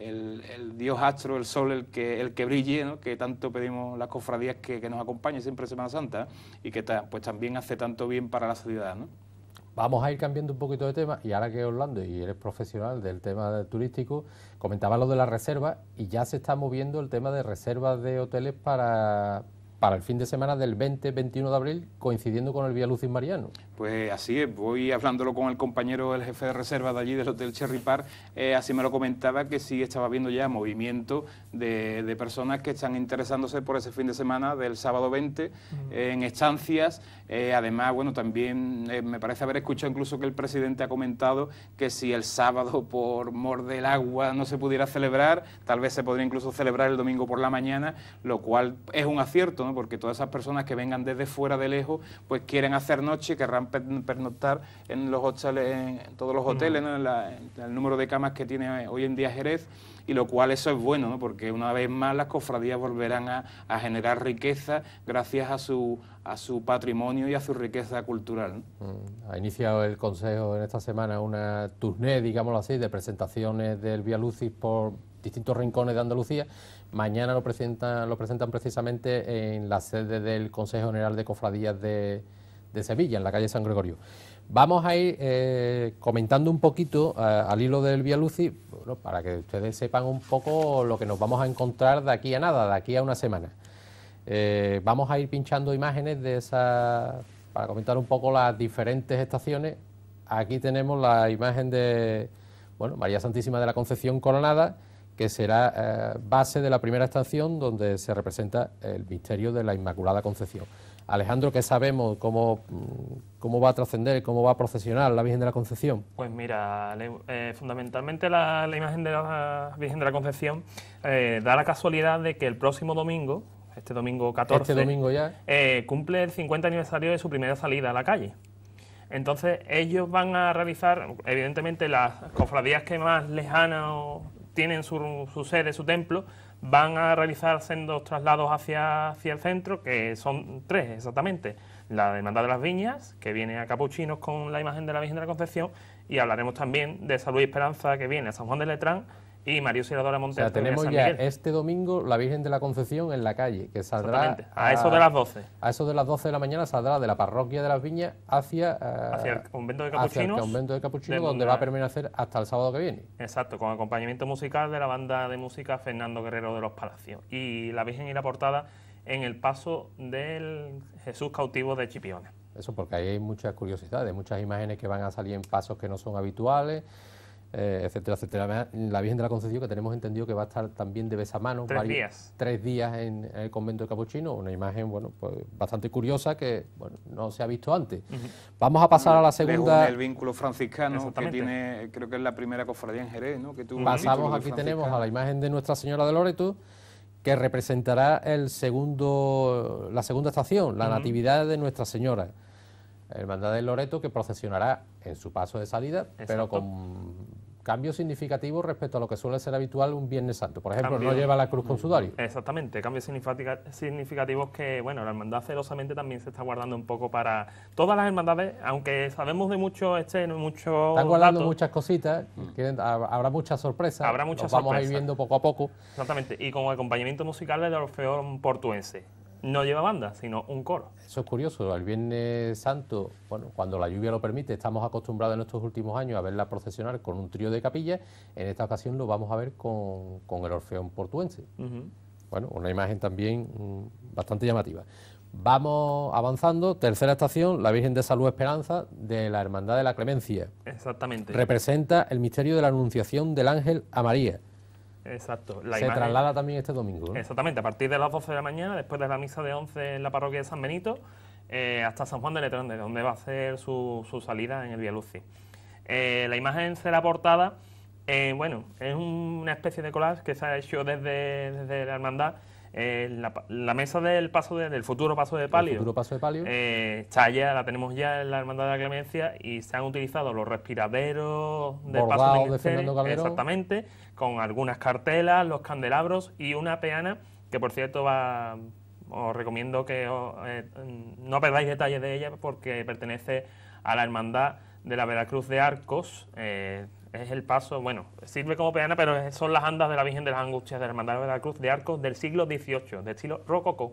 el dios astro, el sol, el que brille, ¿no? Que tanto pedimos las cofradías que nos acompañe siempre en Semana Santa, y que pues también hace tanto bien para la ciudad, ¿no? Vamos a ir cambiando un poquito de tema, y ahora que Orlando, y eres profesional del tema turístico, comentaba lo de la reserva, y ya se está moviendo el tema de reservas de hoteles para el fin de semana del 20-21 de abril, coincidiendo con el Vía Lucis Mariano. Pues así es, voy hablándolo con el compañero, el jefe de reserva de allí del Hotel Cherry Park, así me lo comentaba, que sí estaba viendo ya movimiento de personas que están interesándose por ese fin de semana del sábado 20 en estancias. Además, bueno, también me parece haber escuchado incluso que el presidente ha comentado que si el sábado por mor del agua no se pudiera celebrar, tal vez se podría incluso celebrar el domingo por la mañana, lo cual es un acierto, ¿no? Porque todas esas personas que vengan desde fuera de lejos, pues quieren hacer noche, querrán pernoctar en los hoteles, en todos los hoteles, ¿no? En el número de camas que tiene hoy en día Jerez, y lo cual eso es bueno, ¿no? Porque una vez más las cofradías volverán a generar riqueza gracias a su patrimonio y a su riqueza cultural, ¿no? Ha iniciado el Consejo en esta semana una tournée, digámoslo así, de presentaciones del Vía Lucis por distintos rincones de Andalucía. Mañana lo presentan precisamente en la sede del Consejo General de Cofradías de Sevilla, en la calle San Gregorio. Vamos a ir comentando un poquito al hilo del Vía Lucis, bueno, para que ustedes sepan un poco lo que nos vamos a encontrar de aquí a nada, de aquí a una semana. Vamos a ir pinchando imágenes de esa, para comentar un poco las diferentes estaciones. Aquí tenemos la imagen de, bueno, María Santísima de la Concepción coronada, que será base de la primera estación donde se representa el misterio de la Inmaculada Concepción. Alejandro, ¿qué sabemos? ¿Cómo va a trascender? ¿Cómo va a procesionar la Virgen de la Concepción? Pues mira, fundamentalmente la imagen de la Virgen de la Concepción da la casualidad de que el próximo domingo, este domingo 14, este domingo ya, cumple el 50 aniversario de su primera salida a la calle. Entonces ellos van a realizar, evidentemente las cofradías que más lejanas tienen su sede, su templo, van a realizar sendos traslados hacia el centro, que son 3 exactamente. La Hermandad de las Viñas, que viene a Capuchinos con la imagen de la Virgen de la Concepción, y hablaremos también de Salud y Esperanza, que viene a San Juan de Letrán, y María Auxiliadora Montes. O sea, tenemos ya este domingo la Virgen de la Concepción en la calle, que saldrá a eso de las 12. A eso de las 12 de la mañana saldrá de la parroquia de las Viñas hacia el convento de Capuchinos, donde va a permanecer hasta el sábado que viene. Exacto, con acompañamiento musical de la banda de música Fernando Guerrero de los Palacios. Y la Virgen irá portada en el paso del Jesús cautivo de Chipiona. Eso, porque ahí hay muchas curiosidades, muchas imágenes que van a salir en pasos que no son habituales, etcétera, etcétera. La Virgen de la Concepción, que tenemos entendido que va a estar también de besamano 3 días en el convento de Capuchino, una imagen, bueno, pues bastante curiosa que, bueno, no se ha visto antes. Vamos a pasar a la segunda. El vínculo franciscano que tiene, creo que es la primera cofradía en Jerez, ¿no? Que tuvo pasamos, aquí tenemos a la imagen de Nuestra Señora de Loreto, que representará la segunda estación, la Natividad de Nuestra Señora. Hermandad de Loreto, que procesionará en su paso de salida, pero con cambios significativos respecto a lo que suele ser habitual un Viernes Santo. Por ejemplo, no lleva la cruz con sudario. Exactamente, cambios significativos que, bueno, la hermandad celosamente también se está guardando un poco para todas las hermandades, aunque sabemos de muchos están guardando muchas cositas, habrá muchas sorpresas, vamos a ir viendo poco a poco. Exactamente, y con acompañamiento musical del Orfeón Portuense. No lleva banda, sino un coro. Eso es curioso. El Viernes Santo, bueno, cuando la lluvia lo permite, estamos acostumbrados en estos últimos años a verla procesionar con un trío de capillas. En esta ocasión lo vamos a ver con el Orfeón Portuense. Bueno, una imagen también bastante llamativa. Vamos avanzando. Tercera estación, la Virgen de Salud Esperanza de la Hermandad de la Clemencia. Exactamente. Representa el misterio de la Anunciación del Ángel a María. Exacto. Se traslada también este domingo, ¿no? Exactamente, a partir de las 12 de la mañana, después de la misa de 11 en la parroquia de San Benito, hasta San Juan de Letrán, de donde va a hacer su salida en el Vía Lucis. La imagen será portada Bueno, es una especie de collage que se ha hecho desde la hermandad. La mesa del futuro paso de palio. El futuro paso de palio. Está ya, la tenemos ya en la hermandad de la Clemencia y se han utilizado los respiraderos del Bordado paso de de Misterio, Fernando Calderón. exactamente, con algunas cartelas, los candelabros y una peana que, por cierto, os recomiendo que no perdáis detalles de ella porque pertenece a la hermandad de la Veracruz de Arcos. Es el paso, bueno, sirve como peana, pero son las andas de la Virgen de las Angustias de la Hermandad de Veracruz de Arcos del siglo XVIII, de estilo rococó.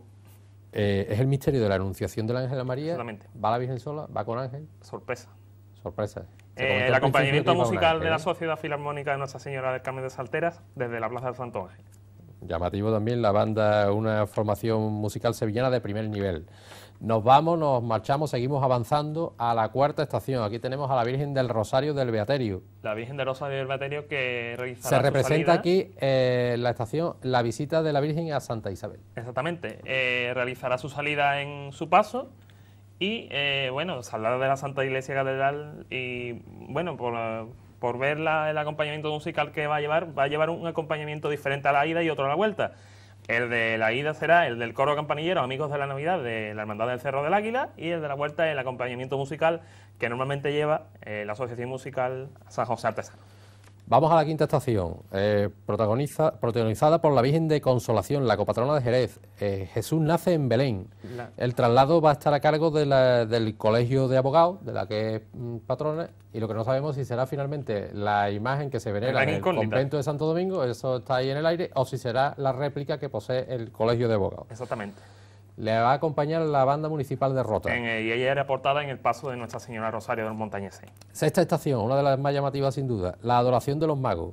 Es el misterio de la Anunciación del Ángel a María. Exactamente. ¿Va la Virgen sola? ¿Va con Ángel? Sorpresa. Sorpresa. El acompañamiento musical de la Sociedad Filarmónica de Nuestra Señora del Carmen de Salteras desde la Plaza del Santo Ángel. Llamativo también la banda, una formación musical sevillana de primer nivel. Nos marchamos, seguimos avanzando a la cuarta estación. Aquí tenemos a la Virgen del Rosario del Beaterio. La Virgen del Rosario del Beaterio que realizará Se su representa salida. aquí la estación, la visita de la Virgen a Santa Isabel. Exactamente. Realizará su salida en su paso y, bueno, saldrá de la Santa Iglesia Catedral y, bueno, por ver el acompañamiento musical que va a llevar un acompañamiento diferente a la ida y otro a la vuelta. El de la ida será el del coro campanillero Amigos de la Navidad de la Hermandad del Cerro del Águila y el de la vuelta el acompañamiento musical que normalmente lleva la Asociación Musical San José Artesano. Vamos a la quinta estación, protagonizada por la Virgen de Consolación, la copatrona de Jerez. Jesús nace en Belén. El traslado va a estar a cargo del Colegio de Abogados, de la que es patrona, y lo que no sabemos si será finalmente la imagen que se venera en el convento de Santo Domingo, eso está ahí en el aire, o si será la réplica que posee el Colegio de Abogados. Exactamente. Le va a acompañar la banda municipal de Rota. Y ella era portada en el paso de Nuestra Señora Rosario de los Montañeses. Sexta estación, una de las más llamativas sin duda, la adoración de los magos.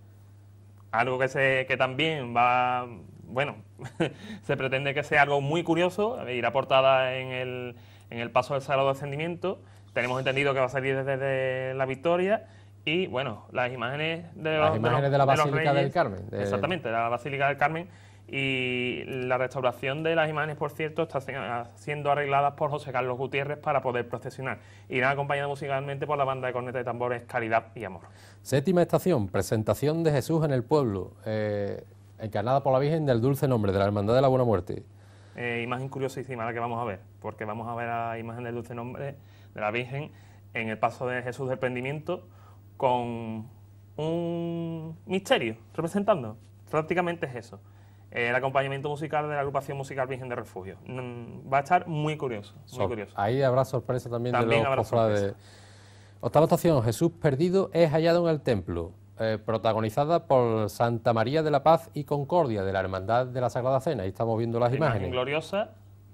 Algo que también va, bueno, se pretende que sea algo muy curioso, irá portada en el paso del Sagrado Descendimiento. Tenemos entendido que va a salir desde la Victoria y, bueno, las imágenes de la Basílica del Carmen. Exactamente, de la Basílica del Carmen. Y la restauración de las imágenes, por cierto, está siendo arregladas por José Carlos Gutiérrez para poder procesionar. Irán acompañadas musicalmente por la banda de cornetas y tambores Caridad y Amor. Séptima estación, presentación de Jesús en el pueblo, encarnada por la Virgen del Dulce Nombre, de la Hermandad de la Buena Muerte. Imagen curiosísima la que vamos a ver, porque vamos a ver la imagen del Dulce Nombre de la Virgen en el paso de Jesús del Prendimiento con un misterio representando. Prácticamente es eso. El acompañamiento musical de la agrupación musical Virgen de Refugio. Va a estar muy curioso, muy curioso. Ahí habrá sorpresa también de los habrá cofrades. Octava estación, Jesús perdido es hallado en el templo, protagonizada por Santa María de la Paz y Concordia, de la Hermandad de la Sagrada Cena. Ahí estamos viendo las imágenes. Imagen gloriosa,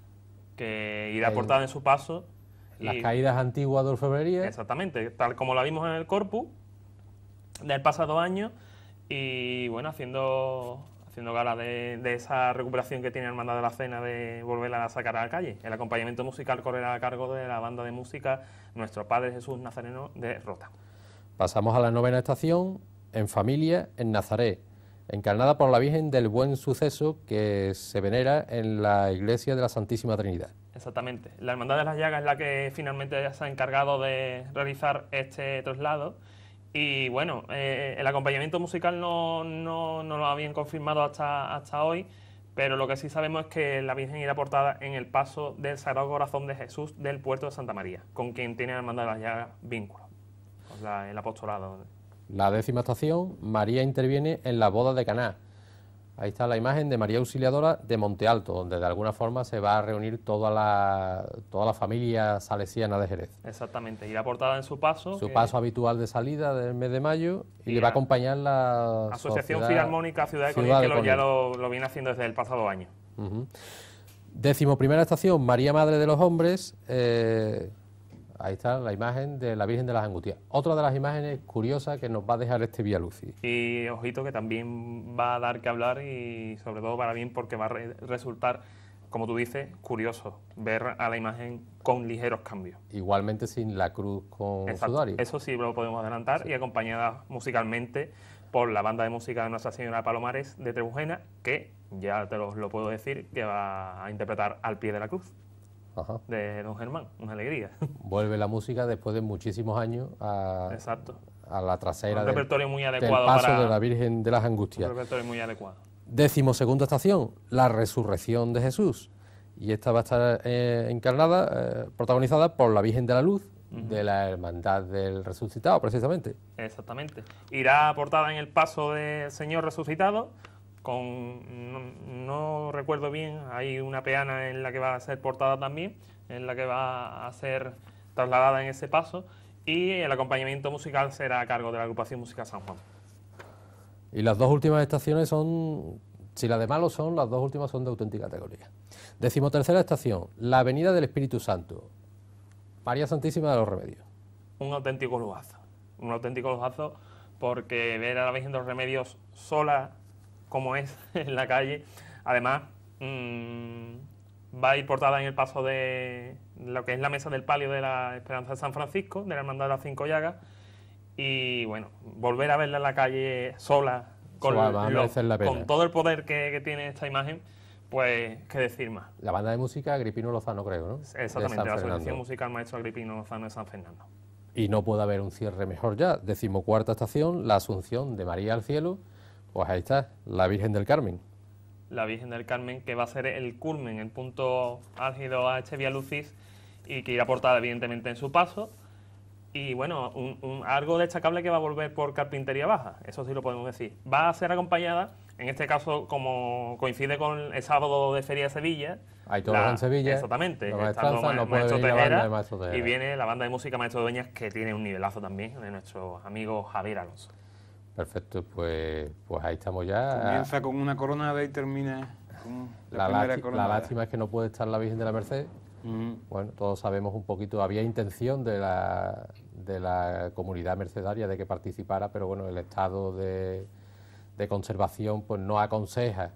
que irá portada en su paso. Las caídas antiguas de orfebrería. Exactamente, tal como la vimos en el corpus del pasado año. Y bueno, haciendo gala de esa recuperación que tiene la Hermandad de la Cena de volverla a sacar a la calle. El acompañamiento musical correrá a cargo de la banda de música Nuestro Padre Jesús Nazareno de Rota. Pasamos a la novena estación, en familia, en Nazaret, encarnada por la Virgen del Buen Suceso que se venera en la iglesia de la Santísima Trinidad. Exactamente. La Hermandad de las Llagas es la que finalmente se ha encargado de realizar este traslado. Y bueno, el acompañamiento musical no lo habían confirmado hasta hoy, pero lo que sí sabemos es que la Virgen irá portada en el paso del Sagrado Corazón de Jesús del puerto de Santa María, con quien tiene la Hermandad de las Llagas vínculo, con el apostolado. La décima estación, María interviene en la boda de Caná. Ahí está la imagen de María Auxiliadora de Monte Alto, donde de alguna forma se va a reunir toda la familia salesiana de Jerez. Exactamente, irá portada en su paso. Su paso habitual de salida del mes de mayo y le va a acompañar la Asociación Filarmónica Ciudad de Conil, que ya lo viene haciendo desde el pasado año. Décimo primera estación, María Madre de los Hombres. Ahí está la imagen de la Virgen de las Angustias. Otra de las imágenes curiosas que nos va a dejar este Vía Lucis. Y ojito que también va a dar que hablar y sobre todo para bien porque va a resultar, como tú dices, curioso ver a la imagen con ligeros cambios. Igualmente sin la cruz con sudario. Eso sí lo podemos adelantar, y acompañada musicalmente por la banda de música de Nuestra Señora de Palomares de Trebujena, que ya te lo puedo decir, que va a interpretar Al Pie de la Cruz. De don Germán, una alegría. Vuelve la música después de muchísimos años a la trasera Un repertorio muy del adecuado paso para- de la Virgen de las Angustias. Un repertorio muy adecuado. 12ª estación, la resurrección de Jesús. Y esta va a estar encarnada, protagonizada por la Virgen de la Luz, de la Hermandad del Resucitado, precisamente. Exactamente. Irá portada en el paso del Señor resucitado, con, no recuerdo bien, hay una peana en la que va a ser portada también, en la que va a ser trasladada en ese paso, y el acompañamiento musical será a cargo de la agrupación musical San Juan. Y las dos últimas estaciones son, si las de malos son, las dos últimas son de auténtica categoría. 13ª estación, la Avenida del Espíritu Santo, María Santísima de los Remedios. Un auténtico lujazo, porque ver a la Virgen de los Remedios sola, como es en la calle, además va a ir portada en el paso de lo que es la mesa del palio de la Esperanza de San Francisco, de la Hermandad de las Cinco Llagas, y bueno, volver a verla en la calle sola, con, Va a merecer la pena. con todo el poder que tiene esta imagen, pues qué decir más. La banda de música Agripino Lozano, creo, ¿no? Exactamente, De San la Asociación Fernando. Musical Maestro Agripino Lozano de San Fernando. Y no puede haber un cierre mejor ya. 14ª estación, la Asunción de María al Cielo. Pues ahí está, la Virgen del Carmen. La Virgen del Carmen, que va a ser el culmen, el punto álgido a este Vía Lucis, y que irá portada evidentemente en su paso. Y bueno, algo destacable que va a volver por Carpintería Baja, eso sí lo podemos decir. Va a ser acompañada, en este caso, como coincide con el sábado de Feria de Sevilla. Hay todos en Sevilla. Exactamente. La Estando maestranza, no puede Maestro venir la banda Tejera, de Maestro Tejera. y viene la banda de música Maestro Dueñas, que tiene un nivelazo también, de nuestro amigo Javier Alonso. Perfecto, pues ahí estamos ya. Comienza con una coronada y termina con la primera La coronada. lástima es que no puede estar la Virgen de la Merced. Bueno, todos sabemos un poquito, había intención de la comunidad mercedaria de que participara, pero bueno, el estado de conservación pues no aconseja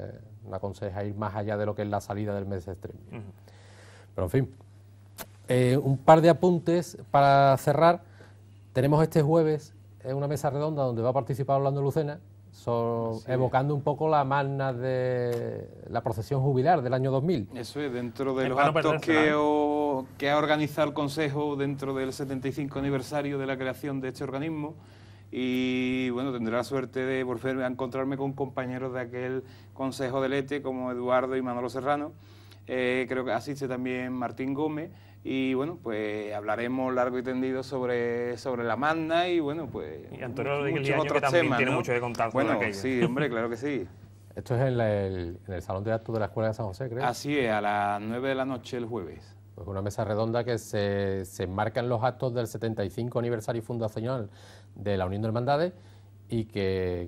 ir más allá de lo que es la salida del mes extremo. Pero en fin, un par de apuntes para cerrar. Tenemos este jueves una mesa redonda donde va a participar Orlando Lucena, evocando un poco la magna de la procesión jubilar del año 2000. Eso es, dentro de Es los para no actos perdérsela, que ha organizado el Consejo dentro del 75 aniversario de la creación de este organismo. Y bueno, tendré la suerte de volver a encontrarme con compañeros de aquel Consejo del ETE como Eduardo y Manolo Serrano. Creo que asiste también Martín Gómez. Y bueno, pues hablaremos largo y tendido sobre la magna y bueno, pues Y Antonio Rodríguez muchos Liaño, que otros también temas, tiene ¿no? mucho que contar sobre Bueno, aquello. sí, hombre, claro que sí. Esto es en el Salón de Actos de la Escuela de San José, creo. Así es, a las 9 de la noche el jueves. Pues una mesa redonda que se enmarca en los actos del 75 aniversario fundacional de la Unión de Hermandades y que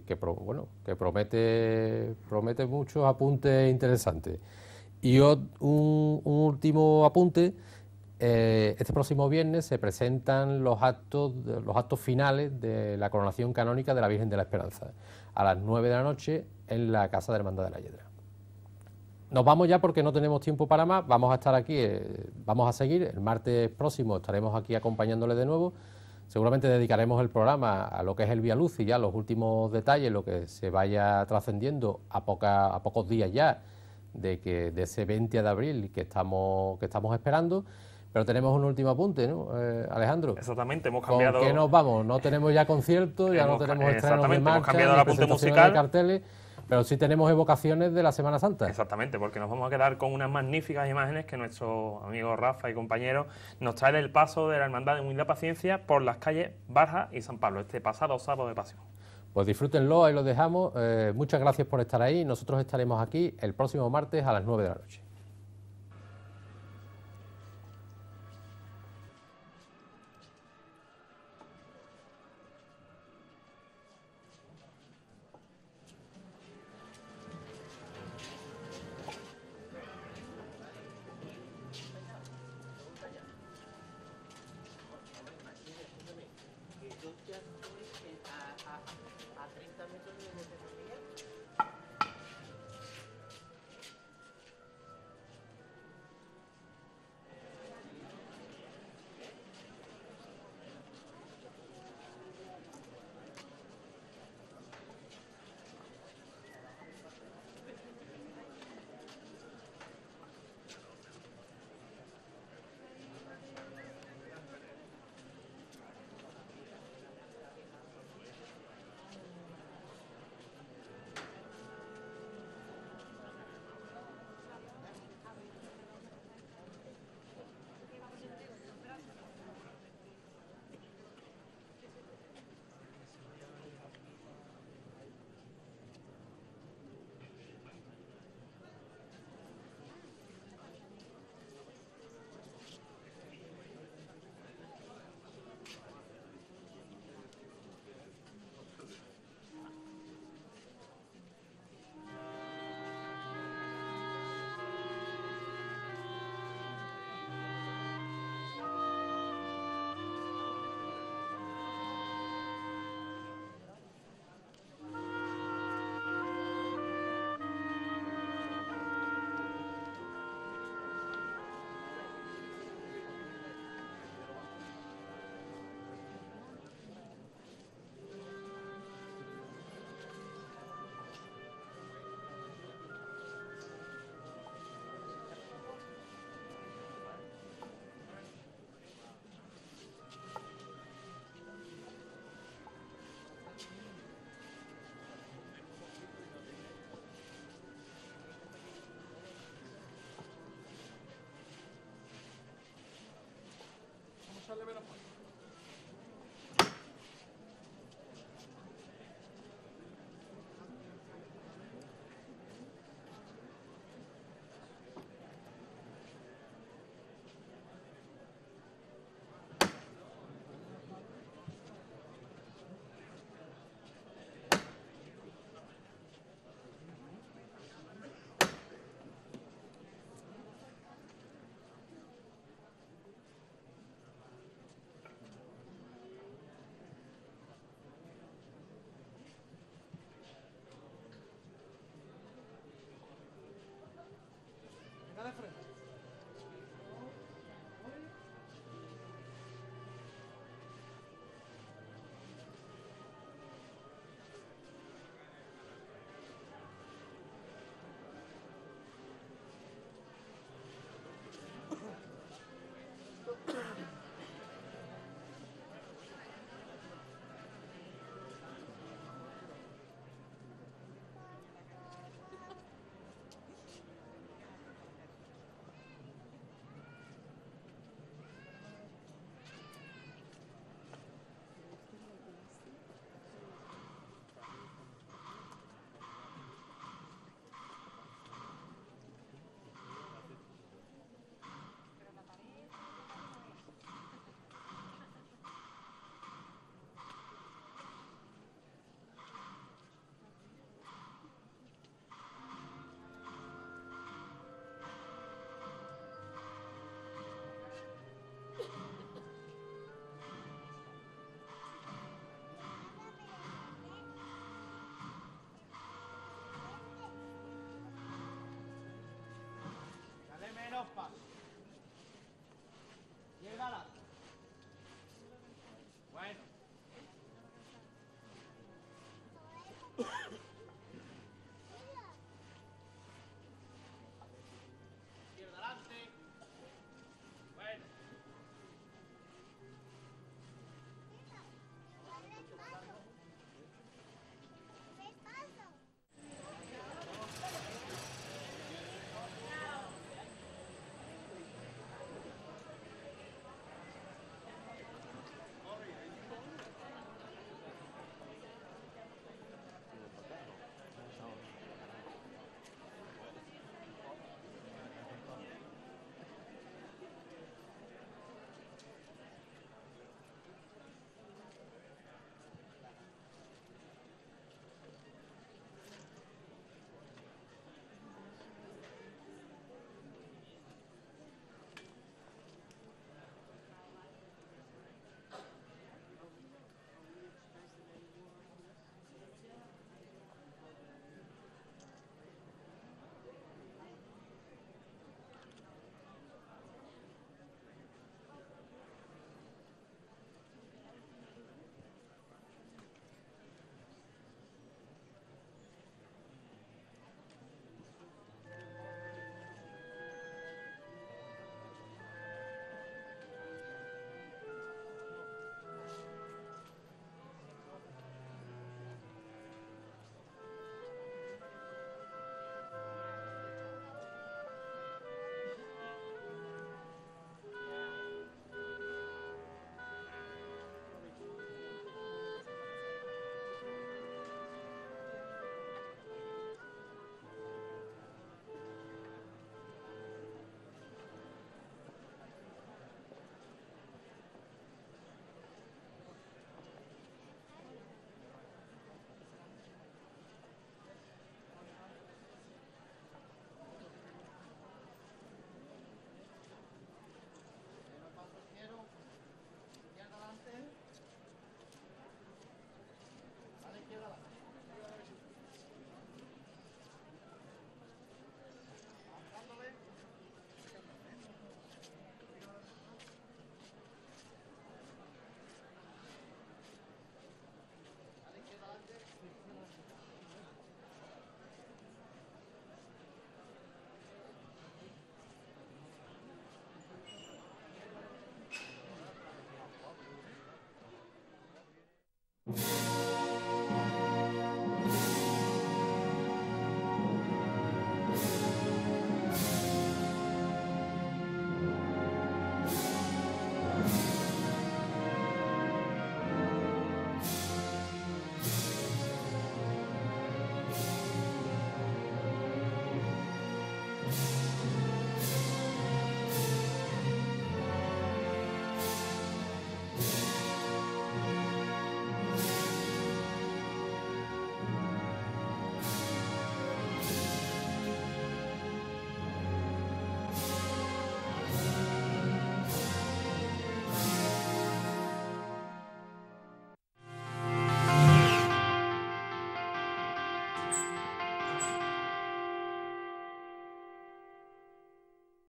promete muchos apuntes interesantes. Y un último apunte, este próximo viernes se presentan los actos finales de la coronación canónica de la Virgen de la Esperanza, a las 9 de la noche en la Casa de Hermandad de la Yedra. Nos vamos ya porque no tenemos tiempo para más, vamos a estar aquí, vamos a seguir, el martes próximo estaremos aquí acompañándoles de nuevo, seguramente dedicaremos el programa a lo que es el Vía Luz y ya los últimos detalles, lo que se vaya trascendiendo a pocos días ya de ese 20 de abril que estamos esperando, pero tenemos un último apunte, ¿no, Alejandro? Exactamente, hemos ¿Con cambiado... qué nos vamos? No tenemos ya conciertos, ya no tenemos estrenos de exactamente, hemos marcha, cambiado ni el apunte presentaciones musical. de carteles, pero sí tenemos evocaciones de la Semana Santa. Exactamente, porque nos vamos a quedar con unas magníficas imágenes que nuestro amigo Rafa y compañero nos trae del paso de la Hermandad de Humildad Paciencia por las calles Barja y San Pablo, este pasado sábado de Pasión. Pues disfrútenlo, ahí lo dejamos. Muchas gracias por estar ahí. Nosotros estaremos aquí el próximo martes a las 9 de la noche. echarle menos pan.